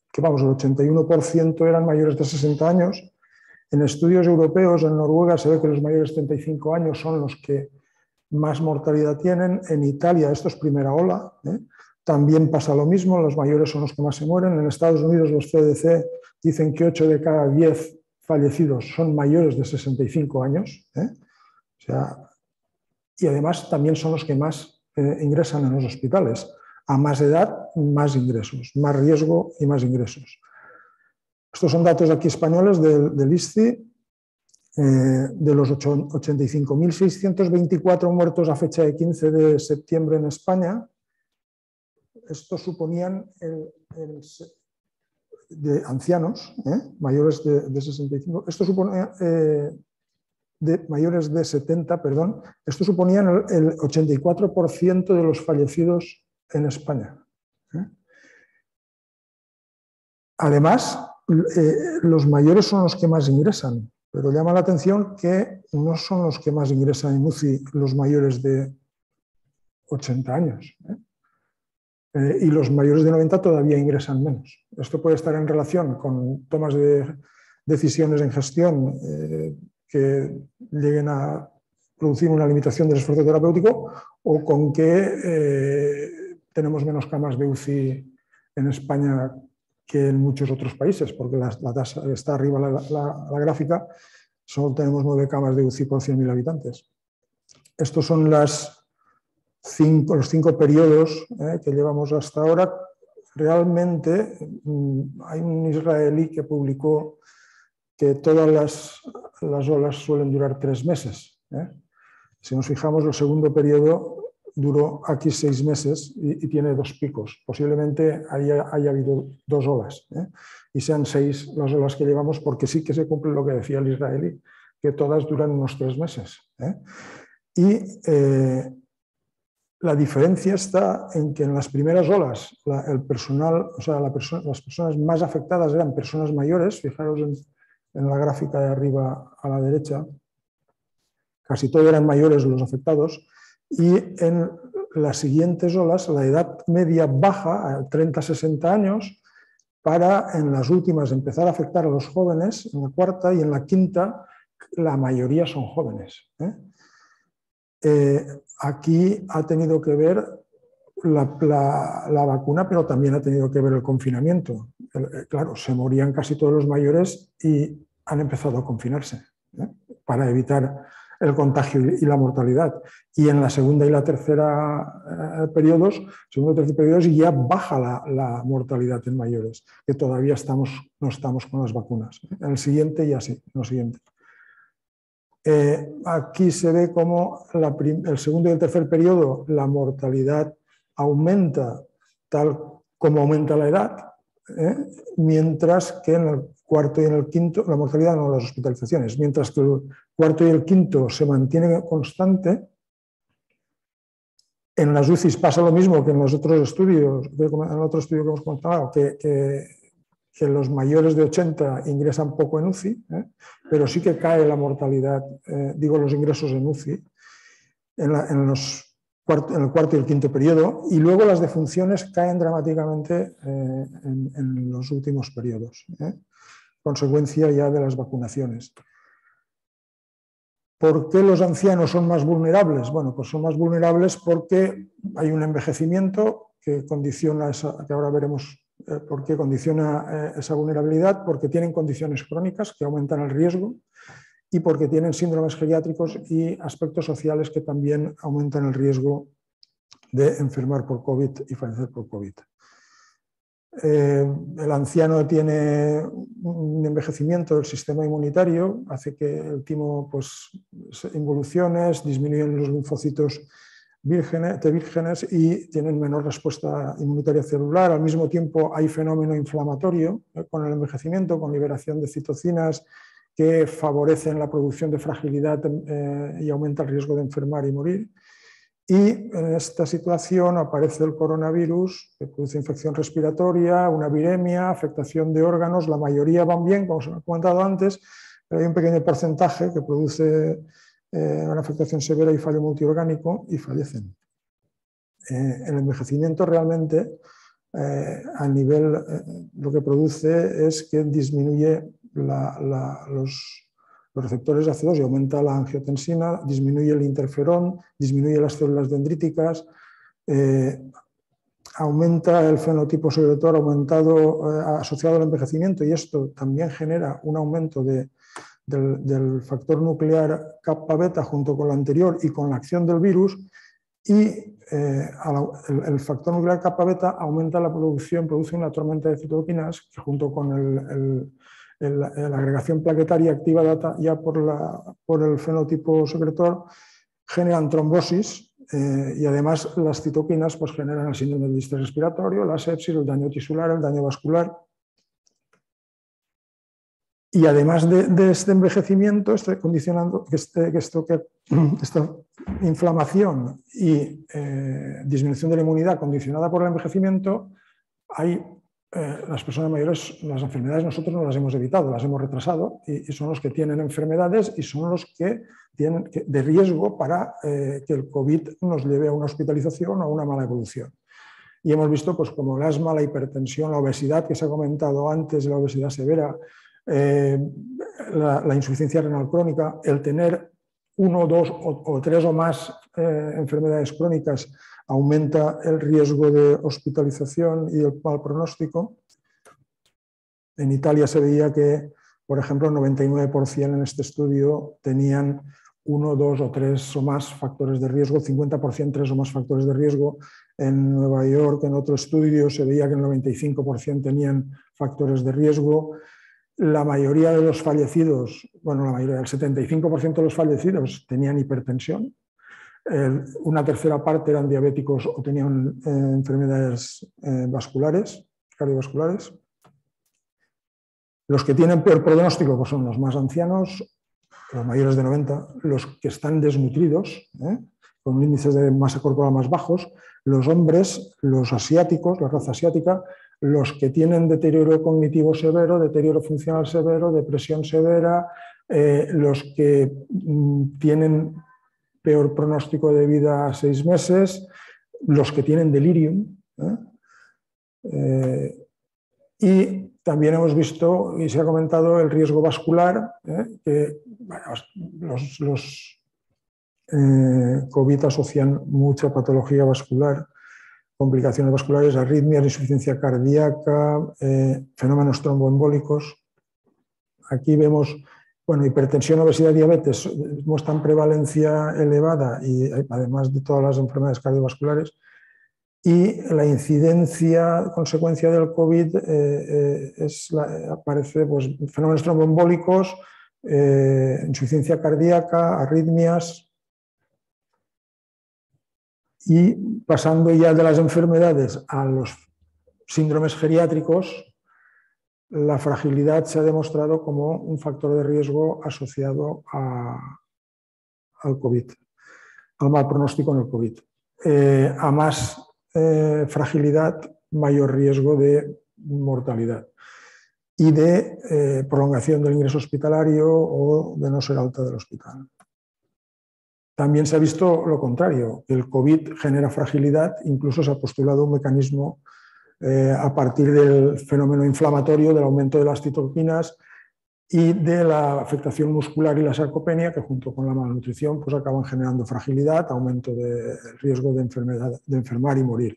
81% eran mayores de 60 años. En estudios europeos, en Noruega, se ve que los mayores de 75 años son los que más mortalidad tienen. En Italia, esto es primera ola, también pasa lo mismo, los mayores son los que más se mueren. En Estados Unidos, los CDC dicen que 8 de cada 10 fallecidos son mayores de 65 años. Y además también son los que más ingresan en los hospitales. A más edad, más ingresos, más riesgo y más ingresos. Estos son datos aquí españoles del ISCI. De los 85.624 muertos a fecha de 15 de septiembre en España, estos suponían de ancianos mayores de 65, esto suponía de mayores de 70, perdón, esto suponían el 84% de los fallecidos en España. Además, los mayores son los que más ingresan, pero llama la atención que no son los que más ingresan en UCI los mayores de 80 años. Y los mayores de 90 todavía ingresan menos. Esto puede estar en relación con tomas de decisiones en gestión que lleguen a producir una limitación del esfuerzo terapéutico, o con que tenemos menos camas de UCI en España que en muchos otros países, porque la tasa está arriba la gráfica, solo tenemos 9 camas de UCI por 100.000 habitantes. Estos son los 5 periodos que llevamos hasta ahora. Realmente hay un israelí que publicó que todas las olas suelen durar 3 meses. Si nos fijamos, el segundo periodo duró aquí 6 meses y tiene 2 picos. Posiblemente haya habido 2 olas y sean 6 las olas que llevamos, porque sí que se cumple lo que decía el israelí, que todas duran unos 3 meses. Y La diferencia está en que en las primeras olas el personal, o sea, las personas más afectadas eran personas mayores. Fijaros en la gráfica de arriba a la derecha, casi todos eran mayores los afectados, y en las siguientes olas la edad media baja a 30-60 años para en las últimas empezar a afectar a los jóvenes, en la cuarta, y en la quinta la mayoría son jóvenes. Aquí ha tenido que ver la vacuna, pero también ha tenido que ver el confinamiento. Claro, se morían casi todos los mayores y han empezado a confinarse para evitar el contagio y la mortalidad. Y en la segunda y la tercera periodos, segundo y tercer periodos, ya baja la mortalidad en mayores, que todavía no estamos con las vacunas. En el siguiente ya sí, en el siguiente. Aquí se ve cómo el segundo y el tercer periodo la mortalidad aumenta tal como aumenta la edad, mientras que en el cuarto y en el quinto, la mortalidad no, las hospitalizaciones, mientras que el cuarto y el quinto se mantiene constante. En las UCIs pasa lo mismo que en los otros estudios, en el otro estudio que hemos contado, que los mayores de 80 ingresan poco en UCI, pero sí que cae la mortalidad, los ingresos en UCI, en el cuarto y el quinto periodo, y luego las defunciones caen dramáticamente en los últimos periodos, consecuencia ya de las vacunaciones. ¿Por qué los ancianos son más vulnerables? Bueno, pues son más vulnerables porque hay un envejecimiento que condiciona que ahora veremos por qué condiciona esa vulnerabilidad, porque tienen condiciones crónicas que aumentan el riesgo y porque tienen síndromes geriátricos y aspectos sociales que también aumentan el riesgo de enfermar por COVID y fallecer por COVID. El anciano tiene un envejecimiento del sistema inmunitario, hace que el timo involucione, disminuyen los linfocitos T vírgenes y tienen menor respuesta inmunitaria celular. Al mismo tiempo hay fenómeno inflamatorio con el envejecimiento, con liberación de citocinas que favorecen la producción de fragilidad y aumenta el riesgo de enfermar y morir. Y en esta situación aparece el coronavirus, que produce infección respiratoria, una viremia, afectación de órganos. La mayoría van bien, como se ha comentado antes, pero hay un pequeño porcentaje que produce una afectación severa y fallo multiorgánico y fallecen. El envejecimiento realmente a nivel lo que produce es que disminuye los receptores de AC2 y aumenta la angiotensina, disminuye el interferón, disminuye las células dendríticas, aumenta el fenotipo secretor asociado al envejecimiento, y esto también genera un aumento del factor nuclear kappa beta junto con la anterior y con la acción del virus, y el factor nuclear kappa beta aumenta la producción, produce una tormenta de citoquinas que junto con la agregación plaquetaria activada ya por el fenotipo secretor generan trombosis, y además las citoquinas generan el síndrome de distrés respiratorio, la sepsis, el daño tisular, el daño vascular. Y además de este envejecimiento, condicionando esta inflamación y disminución de la inmunidad condicionada por el envejecimiento, hay las personas mayores, las enfermedades nosotros no las hemos evitado, las hemos retrasado, y son los que tienen enfermedades y son los que tienen de riesgo para que el COVID nos lleve a una hospitalización o a una mala evolución. Y hemos visto como el asma, la hipertensión, la obesidad que se ha comentado antes, la obesidad severa, la insuficiencia renal crónica, el tener 1, 2 o 3 o más enfermedades crónicas aumenta el riesgo de hospitalización y el mal pronóstico. En Italia se veía que, por ejemplo, el 99% en este estudio tenían 1, 2 o 3 o más factores de riesgo, 50% 3 o más factores de riesgo. En Nueva York, en otro estudio, se veía que el 95% tenían factores de riesgo. La mayoría de los fallecidos, bueno, la mayoría, el 75% de los fallecidos tenían hipertensión. Una tercera parte eran diabéticos o tenían enfermedades vasculares, cardiovasculares. Los que tienen peor pronóstico son los más ancianos, los mayores de 90, los que están desnutridos, con índices de masa corporal más bajos, los hombres, los asiáticos, la raza asiática, los que tienen deterioro cognitivo severo, deterioro funcional severo, depresión severa, los que tienen peor pronóstico de vida a 6 meses, los que tienen delirium. Y también hemos visto, y se ha comentado, el riesgo vascular, que bueno, los COVID asocian mucha patología vascular, complicaciones vasculares, arritmias, insuficiencia cardíaca, fenómenos tromboembólicos. Aquí vemos, bueno, hipertensión, obesidad, diabetes muestran prevalencia elevada y además de todas las enfermedades cardiovasculares. Y la incidencia, consecuencia del COVID, aparece pues, fenómenos tromboembólicos, insuficiencia cardíaca, arritmias. Y pasando ya de las enfermedades a los síndromes geriátricos, la fragilidad se ha demostrado como un factor de riesgo asociado al COVID, al mal pronóstico en el COVID. A más fragilidad, mayor riesgo de mortalidad y de prolongación del ingreso hospitalario o de no ser alta del hospital. También se ha visto lo contrario, que el COVID genera fragilidad, incluso se ha postulado un mecanismo a partir del fenómeno inflamatorio, del aumento de las citoquinas y de la afectación muscular y la sarcopenia, que junto con la malnutrición pues acaban generando fragilidad, aumento del riesgo de enfermar y morir.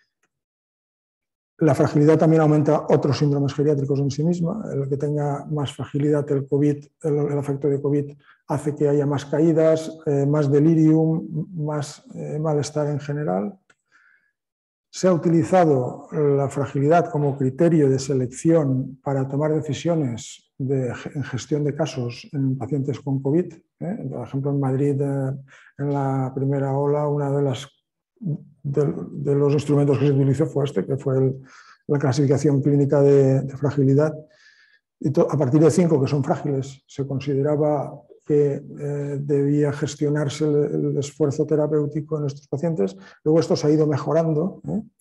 La fragilidad también aumenta otros síndromes geriátricos en sí misma. El que tenga más fragilidad el COVID, el efecto de COVID hace que haya más caídas, más delirium, más malestar en general. Se ha utilizado la fragilidad como criterio de selección para tomar decisiones en gestión de casos en pacientes con COVID. Por ejemplo, en Madrid, en la primera ola, una de los instrumentos que se utilizó fue que fue la clasificación clínica de fragilidad. Y a partir de 5 que son frágiles, se consideraba que debía gestionarse el esfuerzo terapéutico en estos pacientes. Luego esto se ha ido mejorando.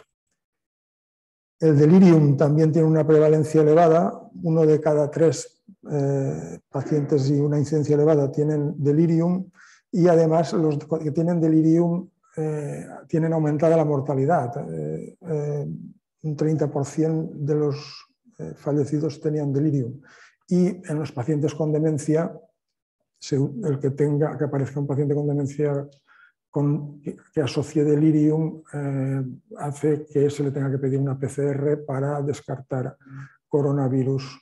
El delirium también tiene una prevalencia elevada. 1 de cada 3 pacientes y una incidencia elevada tienen delirium, y además los que tienen delirium tienen aumentada la mortalidad. Un 30% de los fallecidos tenían delirium. Y en los pacientes con demencia, el que aparezca un paciente con demencia que asocie delirium hace que se le tenga que pedir una PCR para descartar coronavirus.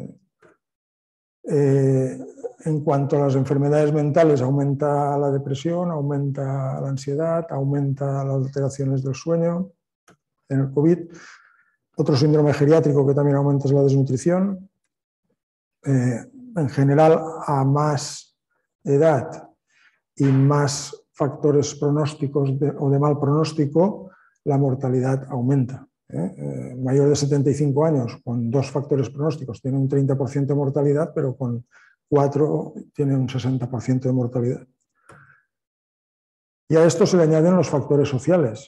En cuanto a las enfermedades mentales, aumenta la depresión, aumenta la ansiedad, aumenta las alteraciones del sueño en el COVID. Otro síndrome geriátrico que también aumenta es la desnutrición. En general, a más edad y más factores pronósticos o de mal pronóstico, la mortalidad aumenta. Mayor de 75 años, con 2 factores pronósticos, tiene un 30% de mortalidad, pero con 4 tiene un 60% de mortalidad. Y a esto se le añaden los factores sociales.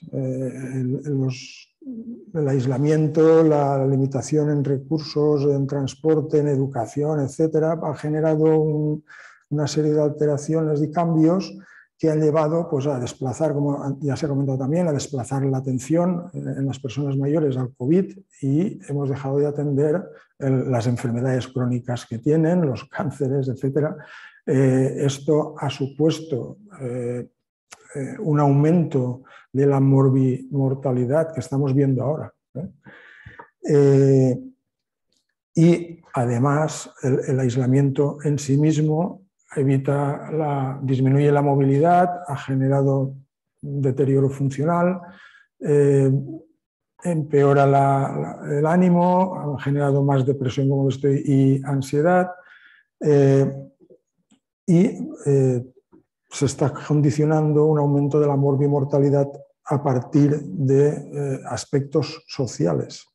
El aislamiento, la limitación en recursos, en transporte, en educación, etcétera, ha generado una serie de alteraciones y cambios que han llevado pues, a desplazar, como ya se ha comentado también, a desplazar la atención en las personas mayores al COVID, y hemos dejado de atender las enfermedades crónicas que tienen, los cánceres, etcétera. Esto ha supuesto un aumento de la morbimortalidad que estamos viendo ahora. Y además el aislamiento en sí mismo disminuye la movilidad, ha generado un deterioro funcional, empeora el ánimo, ha generado más depresión, como estoy, y ansiedad. Se está condicionando un aumento de la morbimortalidad a partir de aspectos sociales.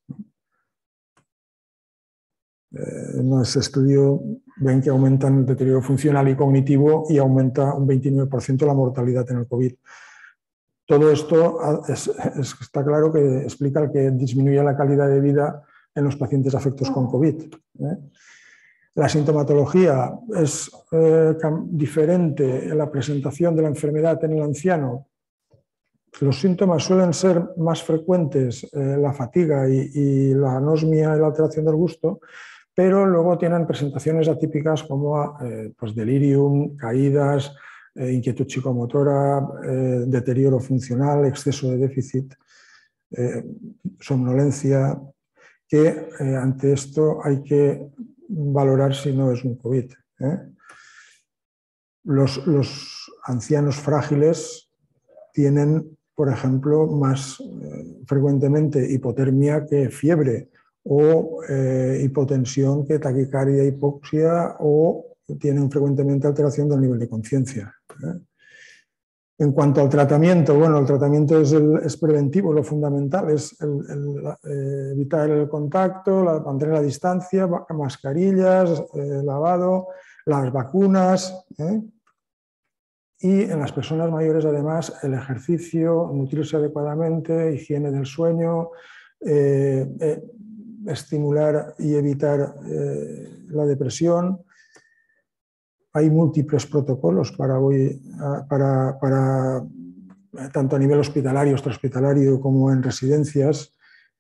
En ese estudio ven que aumentan el deterioro funcional y cognitivo y aumenta un 29% la mortalidad en el COVID. todo esto está claro que explica que disminuye la calidad de vida en los pacientes afectos con COVID. La sintomatología es diferente en la presentación de la enfermedad en el anciano. Los síntomas suelen ser más frecuentes, la fatiga y la anosmia y la alteración del gusto, pero luego tienen presentaciones atípicas como pues delirium, caídas, inquietud psicomotora, deterioro funcional, exceso de déficit, somnolencia, que ante esto hay que valorar si no es un COVID. Los ancianos frágiles tienen, por ejemplo, más frecuentemente hipotermia que fiebre, o hipotensión que taquicardia, hipoxia, o tienen frecuentemente alteración del nivel de conciencia. En cuanto al tratamiento, bueno, el tratamiento es preventivo, lo fundamental es evitar el contacto, mantener la distancia, mascarillas, lavado, las vacunas. Y en las personas mayores, además, el ejercicio, nutrirse adecuadamente, higiene del sueño, estimular y evitar la depresión. Hay múltiples protocolos para tanto a nivel hospitalario, extrahospitalario, como en residencias.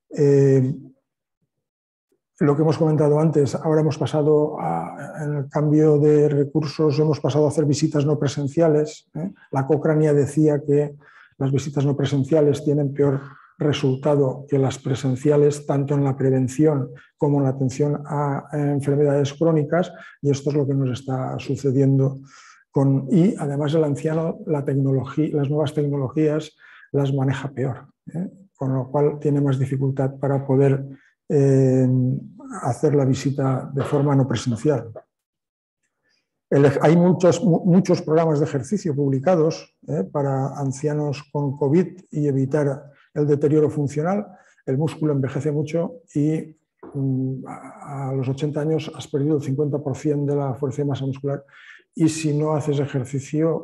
Lo que hemos comentado antes, ahora hemos pasado en el cambio de recursos, hemos pasado a hacer visitas no presenciales. La Cochrane decía que las visitas no presenciales tienen peor resultado que las presenciales, tanto en la prevención como en la atención a enfermedades crónicas, y esto es lo que nos está sucediendo. Y además el anciano, las nuevas tecnologías las maneja peor, con lo cual tiene más dificultad para poder hacer la visita de forma no presencial. Hay muchos programas de ejercicio publicados para ancianos con COVID y evitar el deterioro funcional. El músculo envejece mucho y a los 80 años has perdido el 50% de la fuerza y masa muscular, y si no haces ejercicio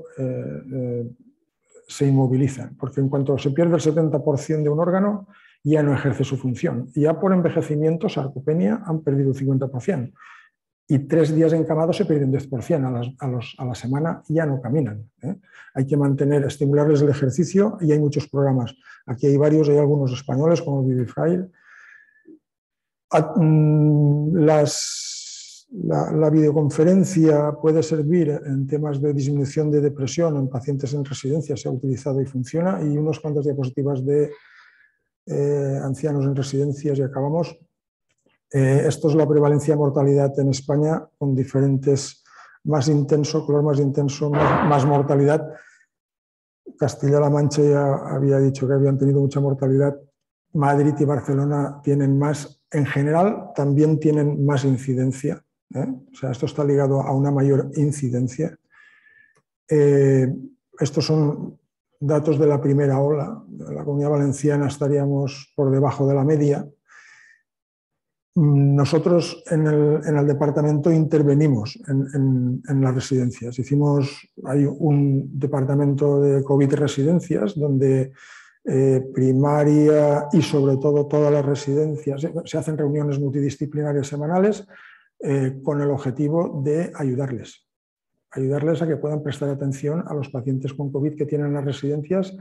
se inmovilizan, porque en cuanto se pierde el 70% de un órgano ya no ejerce su función. Ya por envejecimiento, sarcopenia, han perdido el 50%. Y 3 días encamados se pierden 10%. A la semana ya no caminan. Hay que estimularles el ejercicio, y hay muchos programas. Aquí hay varios, hay algunos españoles como Vivify. La videoconferencia puede servir en temas de disminución de depresión en pacientes en residencia, se ha utilizado y funciona, y unas cuantas diapositivas de ancianos en residencias y acabamos. Esto es la prevalencia de mortalidad en España, con diferentes, más intenso, color más intenso, más mortalidad. Castilla-La Mancha ya había dicho que habían tenido mucha mortalidad. Madrid y Barcelona tienen más, en general también tienen más incidencia. O sea, esto está ligado a una mayor incidencia. Estos son datos de la primera ola. En la Comunidad Valenciana estaríamos por debajo de la media. Nosotros en el departamento intervenimos en las residencias. Hay un departamento de COVID residencias donde primaria y sobre todo todas las residencias, se hacen reuniones multidisciplinarias semanales con el objetivo de ayudarles a que puedan prestar atención a los pacientes con COVID que tienen las residencias,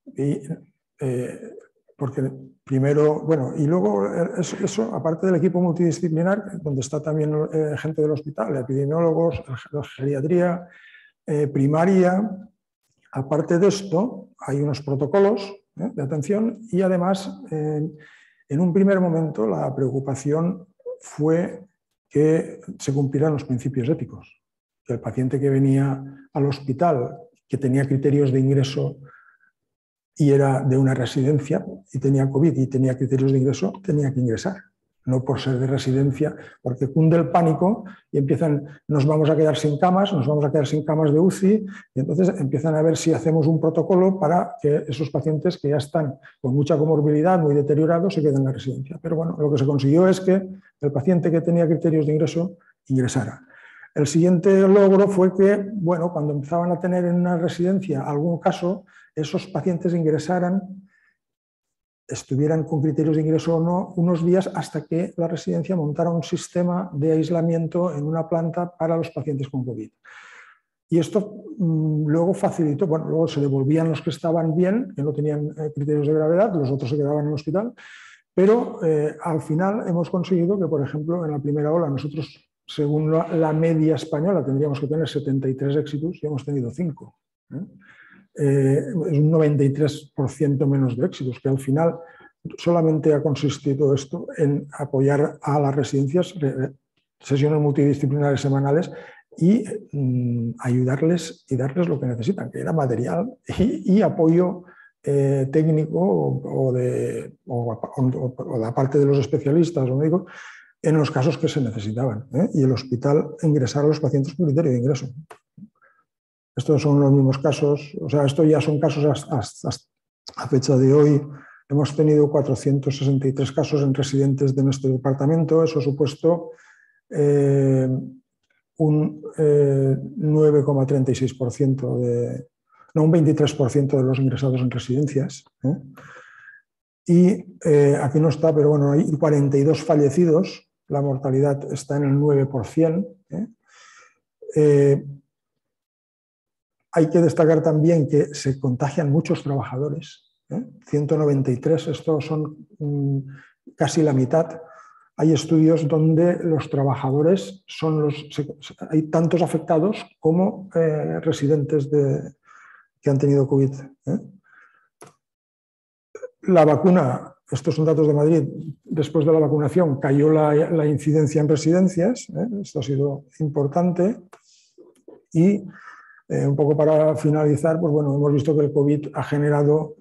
porque primero, bueno, y luego eso, aparte del equipo multidisciplinar, donde está también gente del hospital, epidemiólogos, geriatría, primaria. Aparte de esto, hay unos protocolos de atención, y además, en un primer momento, la preocupación fue que se cumplieran los principios éticos, que el paciente que venía al hospital, que tenía criterios de ingreso y era de una residencia y tenía COVID y tenía criterios de ingreso, tenía que ingresar, no por ser de residencia, porque cunde el pánico y empiezan, nos vamos a quedar sin camas de UCI, y entonces empiezan a ver si hacemos un protocolo para que esos pacientes que ya están con mucha comorbilidad, muy deteriorados, se queden en la residencia. Pero bueno, lo que se consiguió es que el paciente que tenía criterios de ingreso ingresara. El siguiente logro fue que, bueno, cuando empezaban a tener en una residencia algún caso, esos pacientes ingresaran, estuvieran con criterios de ingreso o no, unos días hasta que la residencia montara un sistema de aislamiento en una planta para los pacientes con COVID. Y esto luego facilitó, bueno, luego se devolvían los que estaban bien, que no tenían criterios de gravedad, los otros se quedaban en el hospital, pero al final hemos conseguido que, por ejemplo, en la primera ola nosotros, según la media española, tendríamos que tener 73 éxitos y hemos tenido 5. Es un 93% menos de éxitos, que al final solamente ha consistido esto en apoyar a las residencias, sesiones multidisciplinares semanales, y ayudarles y darles lo que necesitan, que era material y apoyo técnico o de la parte de los especialistas o médicos en los casos que se necesitaban. Y el hospital ingresar a los pacientes con criterio de ingreso. Estos son los mismos casos, o sea, esto ya son casos hasta a fecha de hoy. Hemos tenido 463 casos en residentes de nuestro departamento. Eso ha supuesto un 9,36% un 23% de los ingresados en residencias. Y aquí no está, pero bueno, hay 42 fallecidos, la mortalidad está en el 9%. Hay que destacar también que se contagian muchos trabajadores, 193, estos son casi la mitad. Hay estudios donde los trabajadores hay tantos afectados como residentes que han tenido COVID. La vacuna, estos son datos de Madrid, después de la vacunación cayó la incidencia en residencias, esto ha sido importante. Y un poco para finalizar, pues bueno, hemos visto que el COVID ha generado,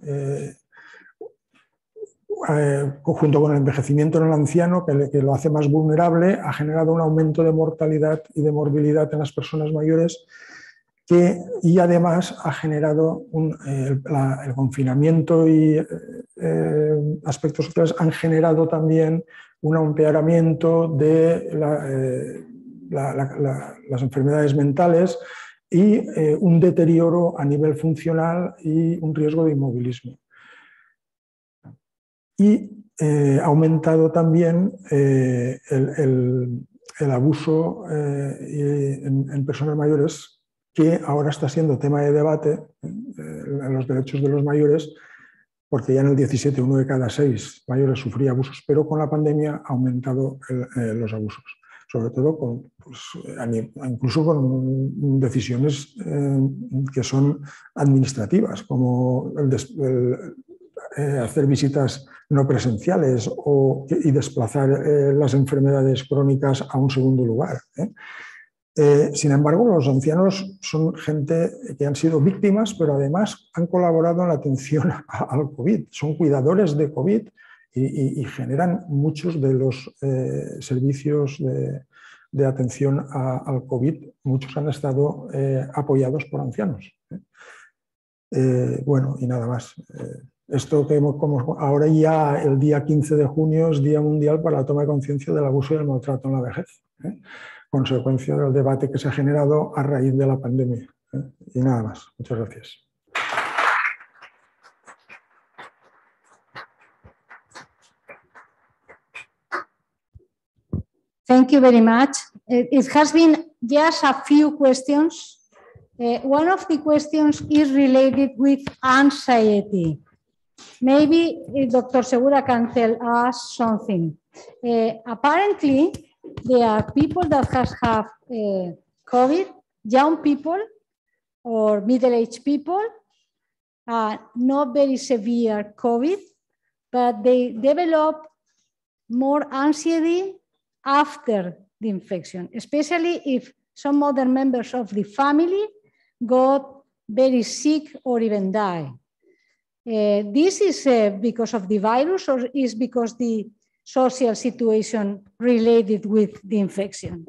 junto con el envejecimiento en el anciano, que lo hace más vulnerable, ha generado un aumento de mortalidad y de morbilidad en las personas mayores, y además ha generado el confinamiento y aspectos sociales han generado también un empeoramiento de las enfermedades mentales y un deterioro a nivel funcional y un riesgo de inmovilismo. Y ha aumentado también el abuso en personas mayores, que ahora está siendo tema de debate en los derechos de los mayores, porque ya en el 17 uno de cada 6 mayores sufría abusos, pero con la pandemia ha aumentado los abusos, sobre todo incluso con decisiones que son administrativas, como hacer visitas no presenciales y desplazar las enfermedades crónicas a un segundo lugar. Sin embargo, los ancianos son gente que han sido víctimas, pero además han colaborado en la atención al COVID. Son cuidadores de COVID y generan muchos de los servicios de atención al COVID. Muchos han estado apoyados por ancianos. Bueno, y nada más. Esto que ahora ya el día 15 de junio es Día Mundial para la Toma de Conciencia del Abuso y el Maltrato en la Vejez, consecuencia del debate que se ha generado a raíz de la pandemia. Y nada más. Muchas gracias. Thank you very much. It has been just a few questions. One of the questions is related with anxiety. Maybe Dr. Segura can tell us something. Apparently, there are people that have COVID, young people or middle-aged people, not very severe COVID, but they develop more anxiety after the infection, especially if some other members of the family got very sick or even die. This is because of the virus, or is because the social situation related with the infection?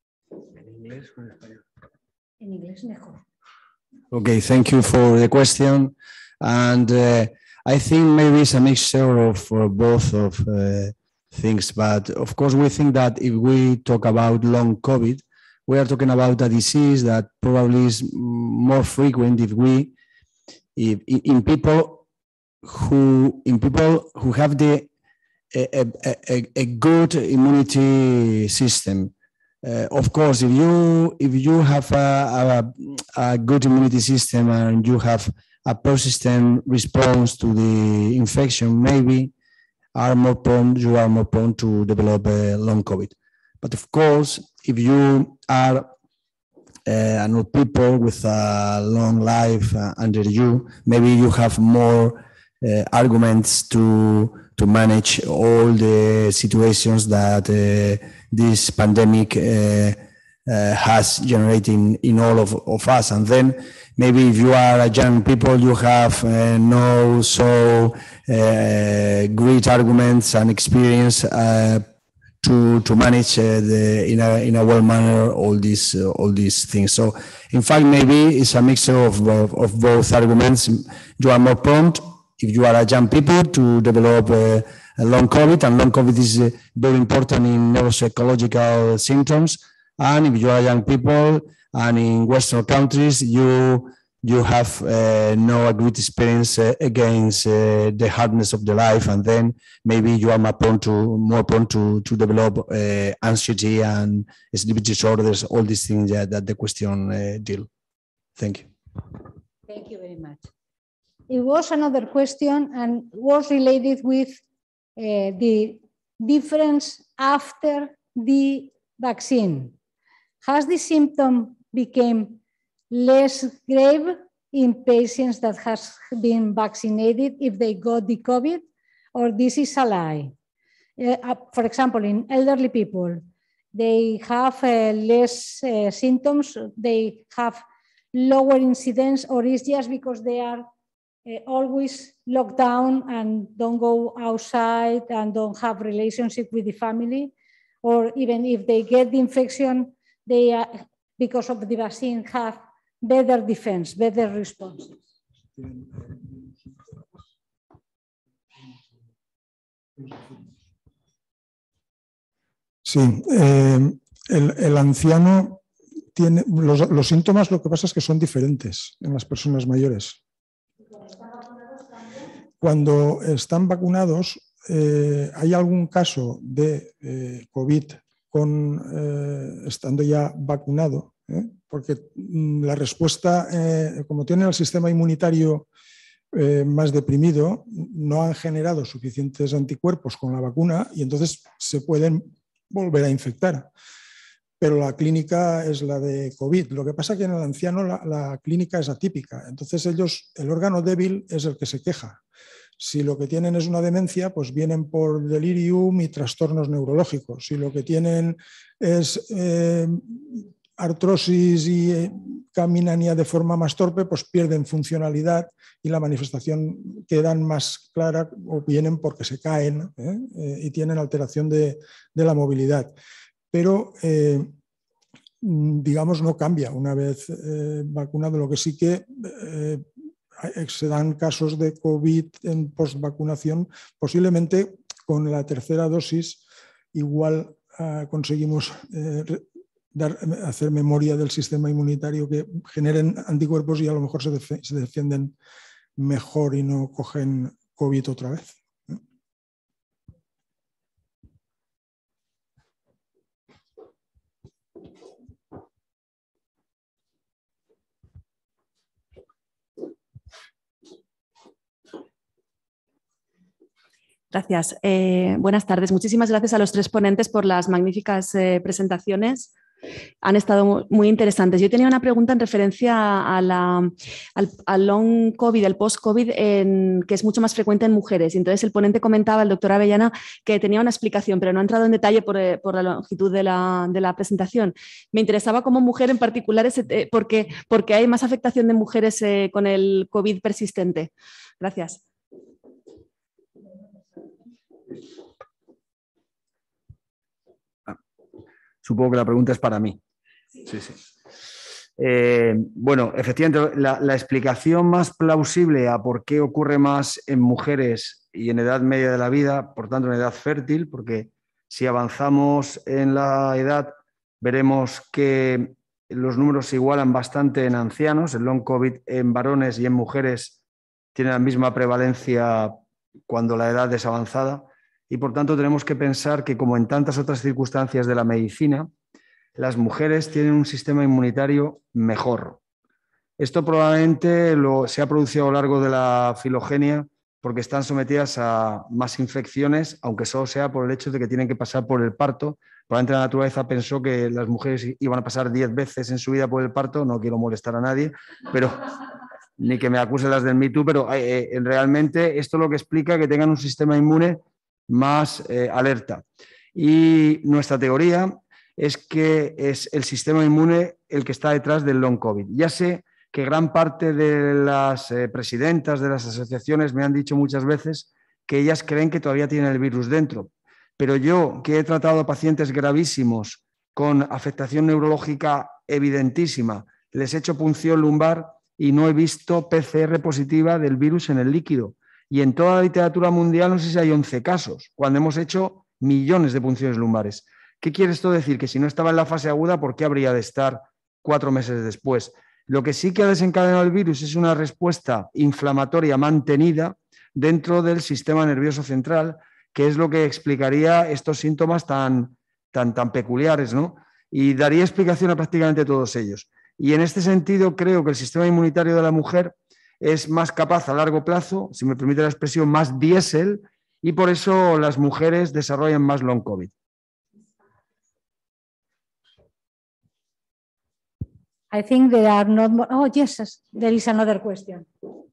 En inglés mejor. Okay, thank you for the question. And I think maybe it's a mixture of both of things. But of course, we think that if we talk about long COVID, we are talking about a disease that probably is more frequent if in people who have a good immunity system. Of course, if you have a good immunity system and you have a persistent response to the infection, maybe you are more prone to develop long COVID. But of course, if you are an old people with a long life under you, maybe you have more arguments to manage all the situations that this pandemic has generated in all of us. And then maybe if you are a young people, you have no so great arguments and experience to manage in a well manner all these things. So in fact, maybe it's a mixture of both arguments. You are more prone, if you are a young people, to develop a long COVID, and long COVID is very important in neuropsychological symptoms. And if you are young people and in Western countries, you have no great experience against the hardness of the life, and then maybe you are more prone to develop anxiety and sleep disorders, all these things that the question deal. Thank you. Thank you very much. It was another question and was related with the difference after the vaccine. Has the symptom become less grave in patients that has been vaccinated if they got the COVID, or this is a lie? For example, in elderly people, they have less symptoms, they have lower incidence, or is just because they are always locked down and don't go outside and don't have relationship with the family, or even if they get the infection, they are, because of the vaccine, have better defense, better response. Sí, el anciano tiene los síntomas, lo que pasa es que son diferentes en las personas mayores. Cuando están vacunados, hay algún caso de COVID estando ya vacunado, porque la respuesta, como tienen el sistema inmunitario más deprimido, no han generado suficientes anticuerpos con la vacuna y entonces se pueden volver a infectar. Pero la clínica es la de COVID. Lo que pasa es que en el anciano la clínica es atípica. Entonces el órgano débil es el que se queja. Si lo que tienen es una demencia, pues vienen por delirium y trastornos neurológicos. Si lo que tienen es artrosis y caminan ya de forma más torpe, pues pierden funcionalidad y la manifestación queda más clara, o vienen porque se caen y tienen alteración de la movilidad. Pero, digamos, no cambia una vez vacunado. Lo que sí que se dan casos de COVID en postvacunación, posiblemente con la tercera dosis igual conseguimos hacer memoria del sistema inmunitario, que generen anticuerpos y a lo mejor se defienden mejor y no cogen COVID otra vez. Gracias. Buenas tardes. Muchísimas gracias a los tres ponentes por las magníficas presentaciones. Han estado muy interesantes. Yo tenía una pregunta en referencia al long COVID, al post-COVID, que es mucho más frecuente en mujeres. Y entonces el ponente comentaba, el doctor Avellana, que tenía una explicación, pero no ha entrado en detalle por la longitud de la presentación. Me interesaba como mujer en particular porque hay más afectación de mujeres con el COVID persistente. Gracias. Supongo que la pregunta es para mí. Sí, sí. Bueno, efectivamente, la explicación más plausible a por qué ocurre más en mujeres y en edad media de la vida, por tanto en edad fértil, porque si avanzamos en la edad, veremos que los números se igualan bastante en ancianos. El long COVID en varones y en mujeres tiene la misma prevalencia cuando la edad es avanzada y por tanto tenemos que pensar que, como en tantas otras circunstancias de la medicina, las mujeres tienen un sistema inmunitario mejor. Esto probablemente se ha producido a lo largo de la filogenia porque están sometidas a más infecciones, aunque solo sea por el hecho de que tienen que pasar por el parto. Probablemente la naturaleza pensó que las mujeres iban a pasar 10 veces en su vida por el parto, no quiero molestar a nadie, pero ni que me acusen las del Me Too, pero realmente esto es lo que explica que tengan un sistema inmune más alerta. Y nuestra teoría es que es el sistema inmune el que está detrás del long COVID. Ya sé que gran parte de las presidentas de las asociaciones me han dicho muchas veces que ellas creen que todavía tienen el virus dentro, pero yo, que he tratado a pacientes gravísimos con afectación neurológica evidentísima, les he hecho punción lumbar y no he visto PCR positiva del virus en el líquido. Y en toda la literatura mundial no sé si hay 11 casos, cuando hemos hecho millones de punciones lumbares. ¿Qué quiere esto decir? Que si no estaba en la fase aguda, ¿por qué habría de estar 4 meses después? Lo que sí que ha desencadenado el virus es una respuesta inflamatoria mantenida dentro del sistema nervioso central, que es lo que explicaría estos síntomas tan peculiares, ¿no? Y daría explicación a prácticamente todos ellos. Y en este sentido creo que el sistema inmunitario de la mujer es más capaz a largo plazo, si me permite la expresión, más diésel, y por eso las mujeres desarrollan más long COVID. I think there are not more. Oh, yes, there is another question.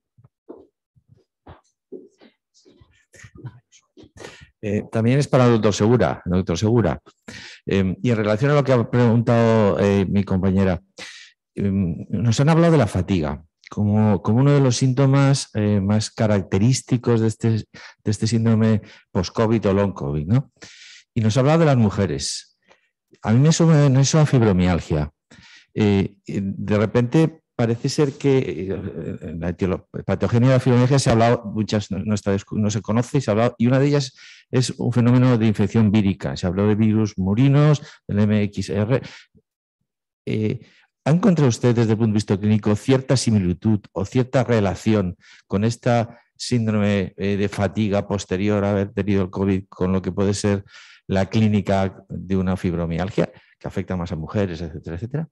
También es para el doctor Segura. Y en relación a lo que ha preguntado mi compañera, nos han hablado de la fatiga como uno de los síntomas más característicos de este síndrome post-COVID o long COVID, ¿no? Y nos ha hablado de las mujeres. A mí me suena a fibromialgia. De repente parece ser que en la patogenia de la fibromialgia se ha hablado, muchas no se conoce, se ha hablado, y una de ellas es un fenómeno de infección vírica. Se habló de virus murinos, del MXR. ¿Ha encontrado usted desde el punto de vista clínico cierta similitud o cierta relación con esta síndrome de fatiga posterior a haber tenido el COVID con lo que puede ser la clínica de una fibromialgia que afecta más a mujeres, etcétera, etcétera?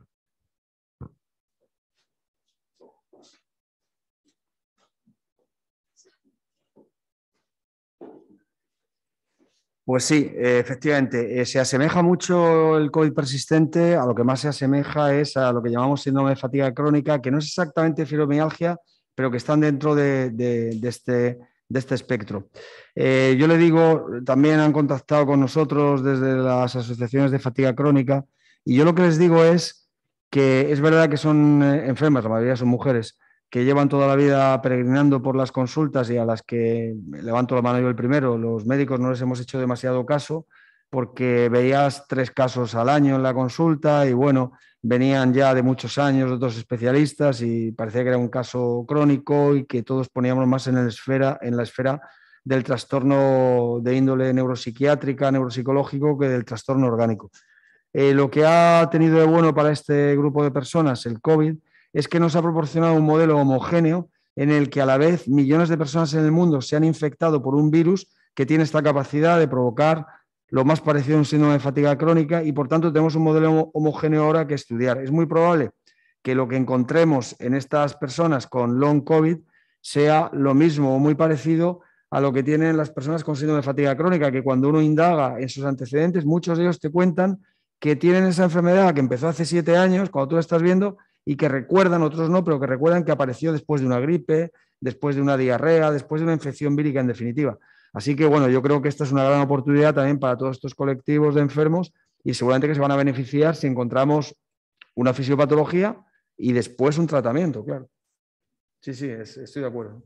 Pues sí, efectivamente, se asemeja mucho el COVID persistente, a lo que más se asemeja es a lo que llamamos síndrome de fatiga crónica, que no es exactamente fibromialgia, pero que están dentro de este espectro. Yo le digo, también han contactado con nosotros desde las asociaciones de fatiga crónica, y yo lo que les digo es que es verdad que son enfermas, la mayoría son mujeres, que llevan toda la vida peregrinando por las consultas y a las que levanto la mano yo el primero, los médicos no les hemos hecho demasiado caso porque veías 3 casos al año en la consulta y bueno, venían ya de muchos años otros especialistas y parecía que era un caso crónico y que todos poníamos más en la esfera del trastorno de índole neuropsiquiátrica, neuropsicológico, que del trastorno orgánico. Lo que ha tenido de bueno para este grupo de personas, el COVID, es que nos ha proporcionado un modelo homogéneo en el que a la vez millones de personas en el mundo se han infectado por un virus que tiene esta capacidad de provocar lo más parecido a un síndrome de fatiga crónica y por tanto tenemos un modelo homogéneo ahora que estudiar. Es muy probable que lo que encontremos en estas personas con long COVID sea lo mismo o muy parecido a lo que tienen las personas con síndrome de fatiga crónica, que cuando uno indaga en sus antecedentes, muchos de ellos te cuentan que tienen esa enfermedad que empezó hace 7 años, cuando tú la estás viendo, y que recuerdan, otros no, pero que recuerdan que apareció después de una gripe, después de una diarrea, después de una infección vírica en definitiva. Así que bueno, yo creo que esta es una gran oportunidad también para todos estos colectivos de enfermos y seguramente que se van a beneficiar si encontramos una fisiopatología y después un tratamiento, claro. Sí, estoy de acuerdo.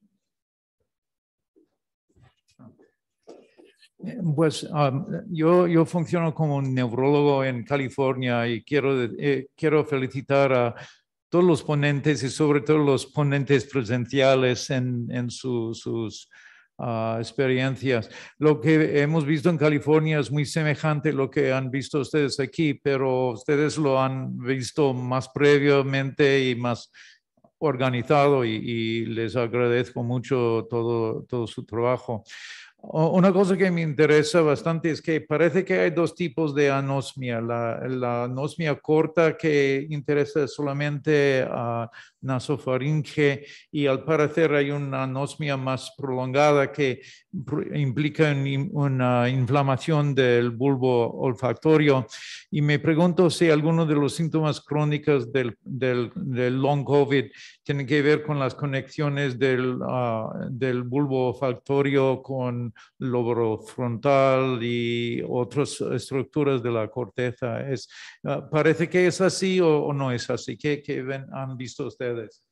Pues yo funciono como un neurólogo en California y quiero felicitar a todos los ponentes y sobre todo los ponentes presenciales en sus experiencias. Lo que hemos visto en California es muy semejante a lo que han visto ustedes aquí, pero ustedes lo han visto más previamente y más organizado y les agradezco mucho todo su trabajo. Una cosa que me interesa bastante es que parece que hay dos tipos de anosmia. La anosmia corta que interesa solamente a nasofaringe y al parecer hay una anosmia más prolongada que implica una inflamación del bulbo olfactorio. Y me pregunto si alguno de los síntomas crónicos del long COVID tienen que ver con las conexiones del bulbo olfactorio con lóbulo frontal y otras estructuras de la corteza. ¿Parece que es así o no es así? ¿Qué han visto ustedes?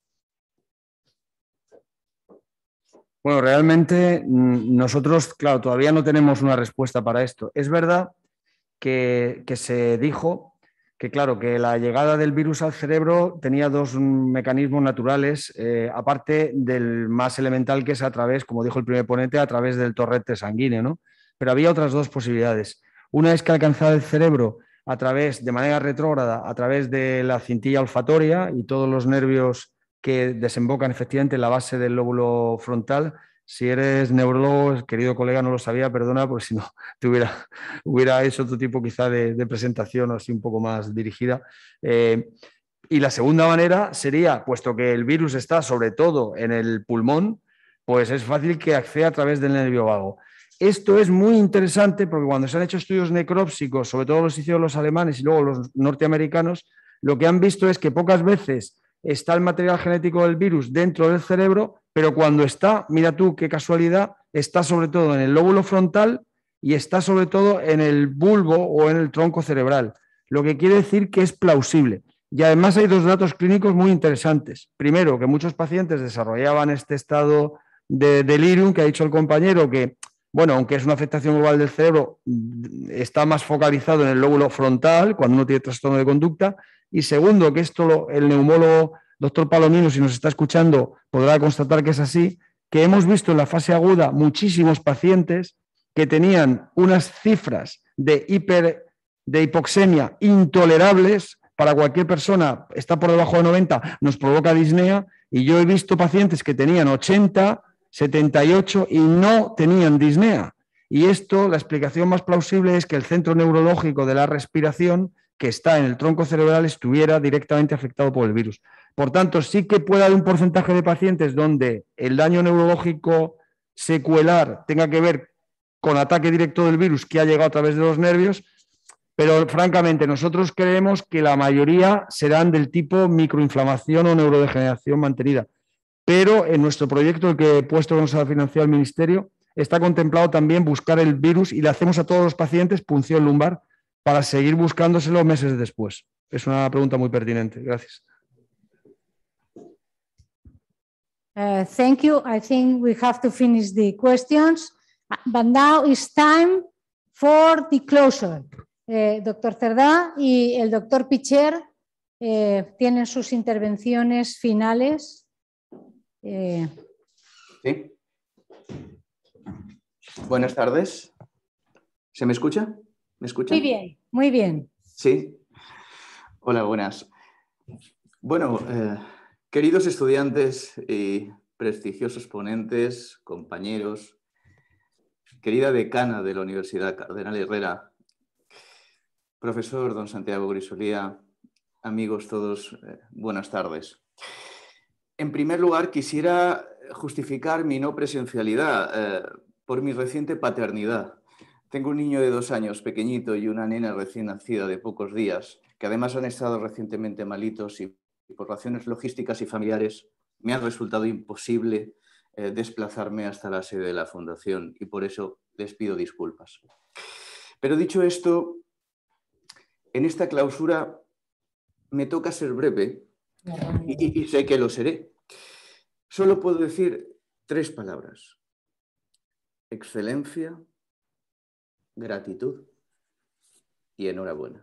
Bueno, realmente nosotros, claro, todavía no tenemos una respuesta para esto. Es verdad que se dijo que, claro, que la llegada del virus al cerebro tenía dos mecanismos naturales, aparte del más elemental, que es a través, como dijo el primer ponente, a través del torrente sanguíneo, ¿no? Pero había otras dos posibilidades. Una es que alcanzara el cerebro a través, de manera retrógrada, a través de la cintilla olfatoria y todos los nervios que desembocan efectivamente en la base del lóbulo frontal. Si eres neurólogo, querido colega, no lo sabía, perdona, porque si no te hubiera hecho otro tipo quizá de presentación así un poco más dirigida. Y la segunda manera sería, puesto que el virus está sobre todo en el pulmón, pues es fácil que acceda a través del nervio vago. Esto es muy interesante porque cuando se han hecho estudios necrópsicos, sobre todo los hicieron los alemanes y luego los norteamericanos, lo que han visto es que pocas veces está el material genético del virus dentro del cerebro, pero cuando está, mira tú qué casualidad, está sobre todo en el lóbulo frontal y está sobre todo en el bulbo o en el tronco cerebral, lo que quiere decir que es plausible. Y además hay dos datos clínicos muy interesantes. Primero, que muchos pacientes desarrollaban este estado de delirium, que ha dicho el compañero, que, bueno, aunque es una afectación global del cerebro, está más focalizado en el lóbulo frontal cuando uno tiene trastorno de conducta. Y segundo, que esto el neumólogo doctor Palomino, si nos está escuchando, podrá constatar que es así, que hemos visto en la fase aguda muchísimos pacientes que tenían unas cifras de hipoxemia intolerables para cualquier persona, está por debajo de 90, nos provoca disnea, y yo he visto pacientes que tenían 80, 78 y no tenían disnea. Y esto, la explicación más plausible es que el centro neurológico de la respiración, que está en el tronco cerebral, estuviera directamente afectado por el virus. Por tanto, sí que puede haber un porcentaje de pacientes donde el daño neurológico secuelar tenga que ver con ataque directo del virus que ha llegado a través de los nervios, pero francamente nosotros creemos que la mayoría serán del tipo microinflamación o neurodegeneración mantenida. Pero en nuestro proyecto, el que he puesto que nos ha financiado el Ministerio, está contemplado también buscar el virus y le hacemos a todos los pacientes punción lumbar para seguir buscándoselo meses después. Es una pregunta muy pertinente. Gracias. Thank you. I think we have to finish the questions, but now it's time for the closure. Doctor Cerdá y el doctor Picher tienen sus intervenciones finales. Sí. Buenas tardes. ¿Se me escucha? ¿Me escuchan? Muy bien, muy bien. Sí. Hola, buenas. Bueno, queridos estudiantes y prestigiosos ponentes, compañeros, querida decana de la Universidad Cardenal Herrera, profesor don Santiago Grisolía, amigos todos, buenas tardes. En primer lugar, quisiera justificar mi no presencialidad por mi reciente paternidad. Tengo un niño de 2 años, pequeñito, y una nena recién nacida de pocos días, que además han estado recientemente malitos y por razones logísticas y familiares me ha resultado imposible desplazarme hasta la sede de la Fundación y por eso les pido disculpas. Pero dicho esto, en esta clausura me toca ser breve y sé que lo seré. Solo puedo decir 3 palabras: excelencia, gratitud y enhorabuena.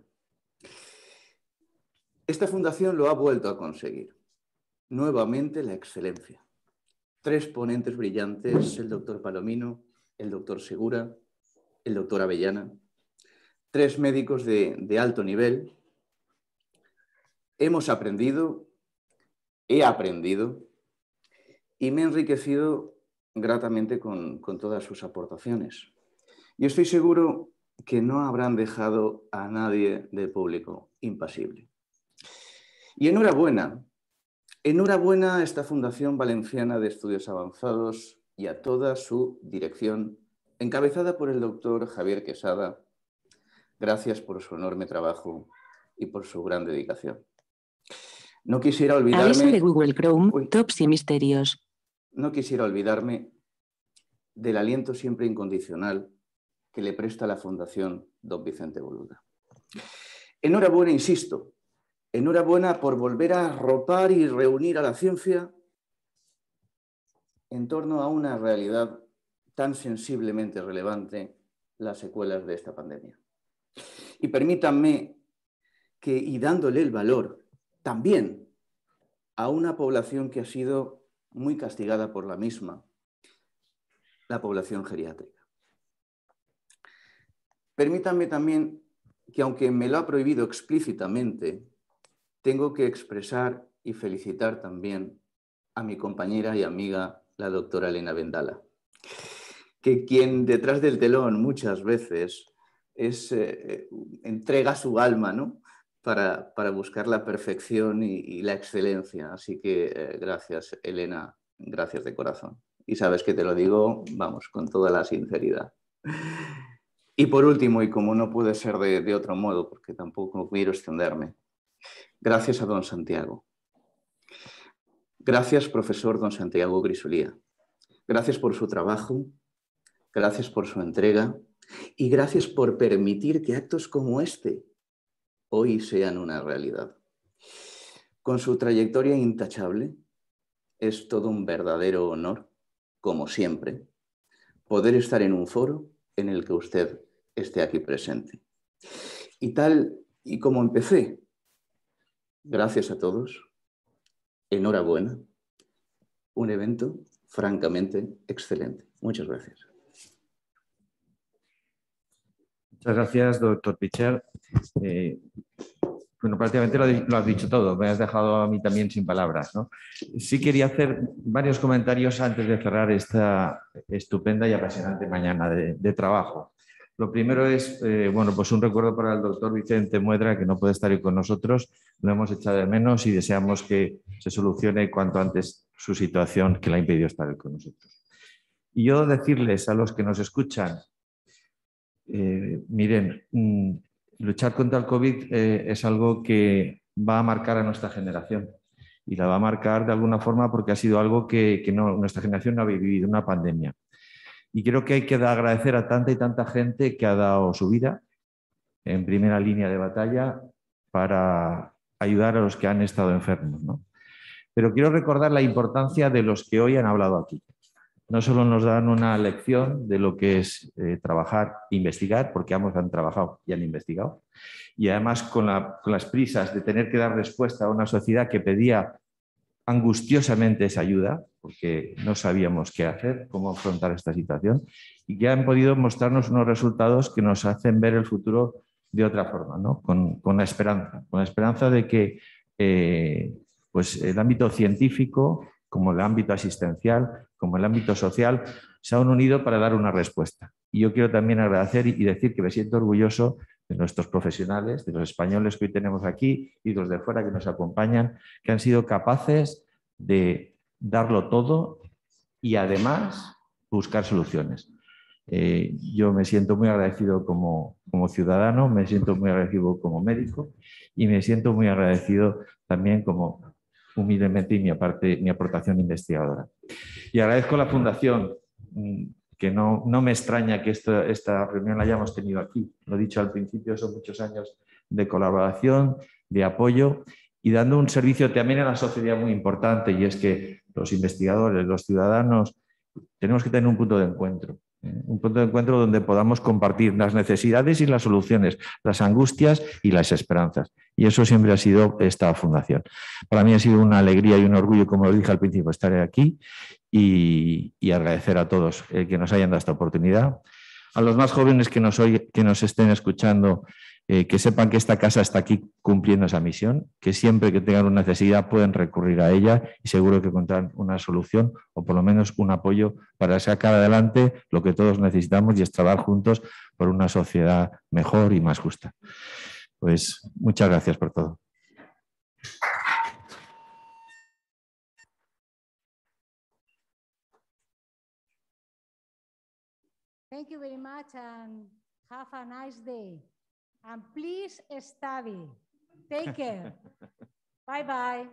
Esta fundación lo ha vuelto a conseguir. Nuevamente la excelencia. 3 ponentes brillantes, el doctor Palomino, el doctor Segura, el doctor Avellana, 3 médicos de alto nivel. Hemos aprendido, he aprendido y me he enriquecido gratamente con todas sus aportaciones. Y estoy seguro que no habrán dejado a nadie del público impasible. Y enhorabuena a esta Fundación Valenciana de Estudios Avanzados y a toda su dirección, encabezada por el doctor Javier Quesada. Gracias por su enorme trabajo y por su gran dedicación. No quisiera olvidarme... Aviso de Google Chrome, tops y misterios. No quisiera olvidarme del aliento siempre incondicional que le presta la Fundación Don Vicente Boluda. Enhorabuena, insisto, enhorabuena por volver a arropar y reunir a la ciencia en torno a una realidad tan sensiblemente relevante, las secuelas de esta pandemia. Y permítanme que, y dándole el valor también a una población que ha sido muy castigada por la misma, la población geriátrica. Permítanme también que, aunque me lo ha prohibido explícitamente, tengo que expresar y felicitar también a mi compañera y amiga, la doctora Elena Vendala, que quien detrás del telón muchas veces entrega su alma, ¿no?, para buscar la perfección y la excelencia. Así que gracias, Elena, gracias de corazón. Y sabes que te lo digo, vamos, con toda la sinceridad. Y por último, y como no puede ser de otro modo, porque tampoco quiero extenderme, gracias a don Santiago. Gracias, profesor don Santiago Grisolía. Gracias por su trabajo, gracias por su entrega y gracias por permitir que actos como este hoy sean una realidad. Con su trayectoria intachable, es todo un verdadero honor, como siempre, poder estar en un foro en el que usted esté aquí presente. Y tal y como empecé, gracias a todos, enhorabuena, un evento francamente excelente. Muchas gracias. Muchas gracias, doctor Picher. Bueno, prácticamente lo has dicho todo, me has dejado a mí también sin palabras, ¿no? Sí quería hacer varios comentarios antes de cerrar esta estupenda y apasionante mañana de trabajo. Lo primero es, bueno, pues un recuerdo para el doctor Vicente Muedra, que no puede estar hoy con nosotros, lo hemos echado de menos y deseamos que se solucione cuanto antes su situación que le ha impedido estar hoy con nosotros. Y yo decirles a los que nos escuchan, miren, luchar contra el COVID es algo que va a marcar a nuestra generación y la va a marcar de alguna forma porque ha sido algo que nuestra generación no había vivido, una pandemia. Y creo que hay que agradecer a tanta y tanta gente que ha dado su vida en primera línea de batalla para ayudar a los que han estado enfermos, ¿no? Pero quiero recordar la importancia de los que hoy han hablado aquí. No solo nos dan una lección de lo que es trabajar e investigar, porque ambos han trabajado y han investigado, y además con las prisas de tener que dar respuesta a una sociedad que pedía angustiosamente esa ayuda, porque no sabíamos qué hacer, cómo afrontar esta situación, y que han podido mostrarnos unos resultados que nos hacen ver el futuro de otra forma, ¿no? Con la esperanza de que pues el ámbito científico, como el ámbito asistencial, como el ámbito social, se han unido para dar una respuesta. Y yo quiero también agradecer y decir que me siento orgulloso de nuestros profesionales, de los españoles que hoy tenemos aquí y los de fuera que nos acompañan, que han sido capaces de darlo todo y además buscar soluciones. Yo me siento muy agradecido como ciudadano, me siento muy agradecido como médico y me siento muy agradecido también como humildemente y mi aportación investigadora. Y agradezco a la Fundación, que no me extraña que esta reunión la hayamos tenido aquí. Lo he dicho al principio, son muchos años de colaboración, de apoyo y dando un servicio también a la sociedad muy importante, y es que los investigadores, los ciudadanos, tenemos que tener un punto de encuentro. Un punto de encuentro donde podamos compartir las necesidades y las soluciones, las angustias y las esperanzas. Y eso siempre ha sido esta fundación. Para mí ha sido una alegría y un orgullo, como os dije al principio, estar aquí y agradecer a todos que nos hayan dado esta oportunidad. A los más jóvenes que nos estén escuchando, que sepan que esta casa está aquí cumpliendo esa misión, que siempre que tengan una necesidad pueden recurrir a ella y seguro que encontrarán una solución o por lo menos un apoyo para sacar adelante lo que todos necesitamos y es trabajar juntos por una sociedad mejor y más justa. Pues muchas gracias por todo. Thank you very much and have a nice day. And please study. Take care. Bye-bye.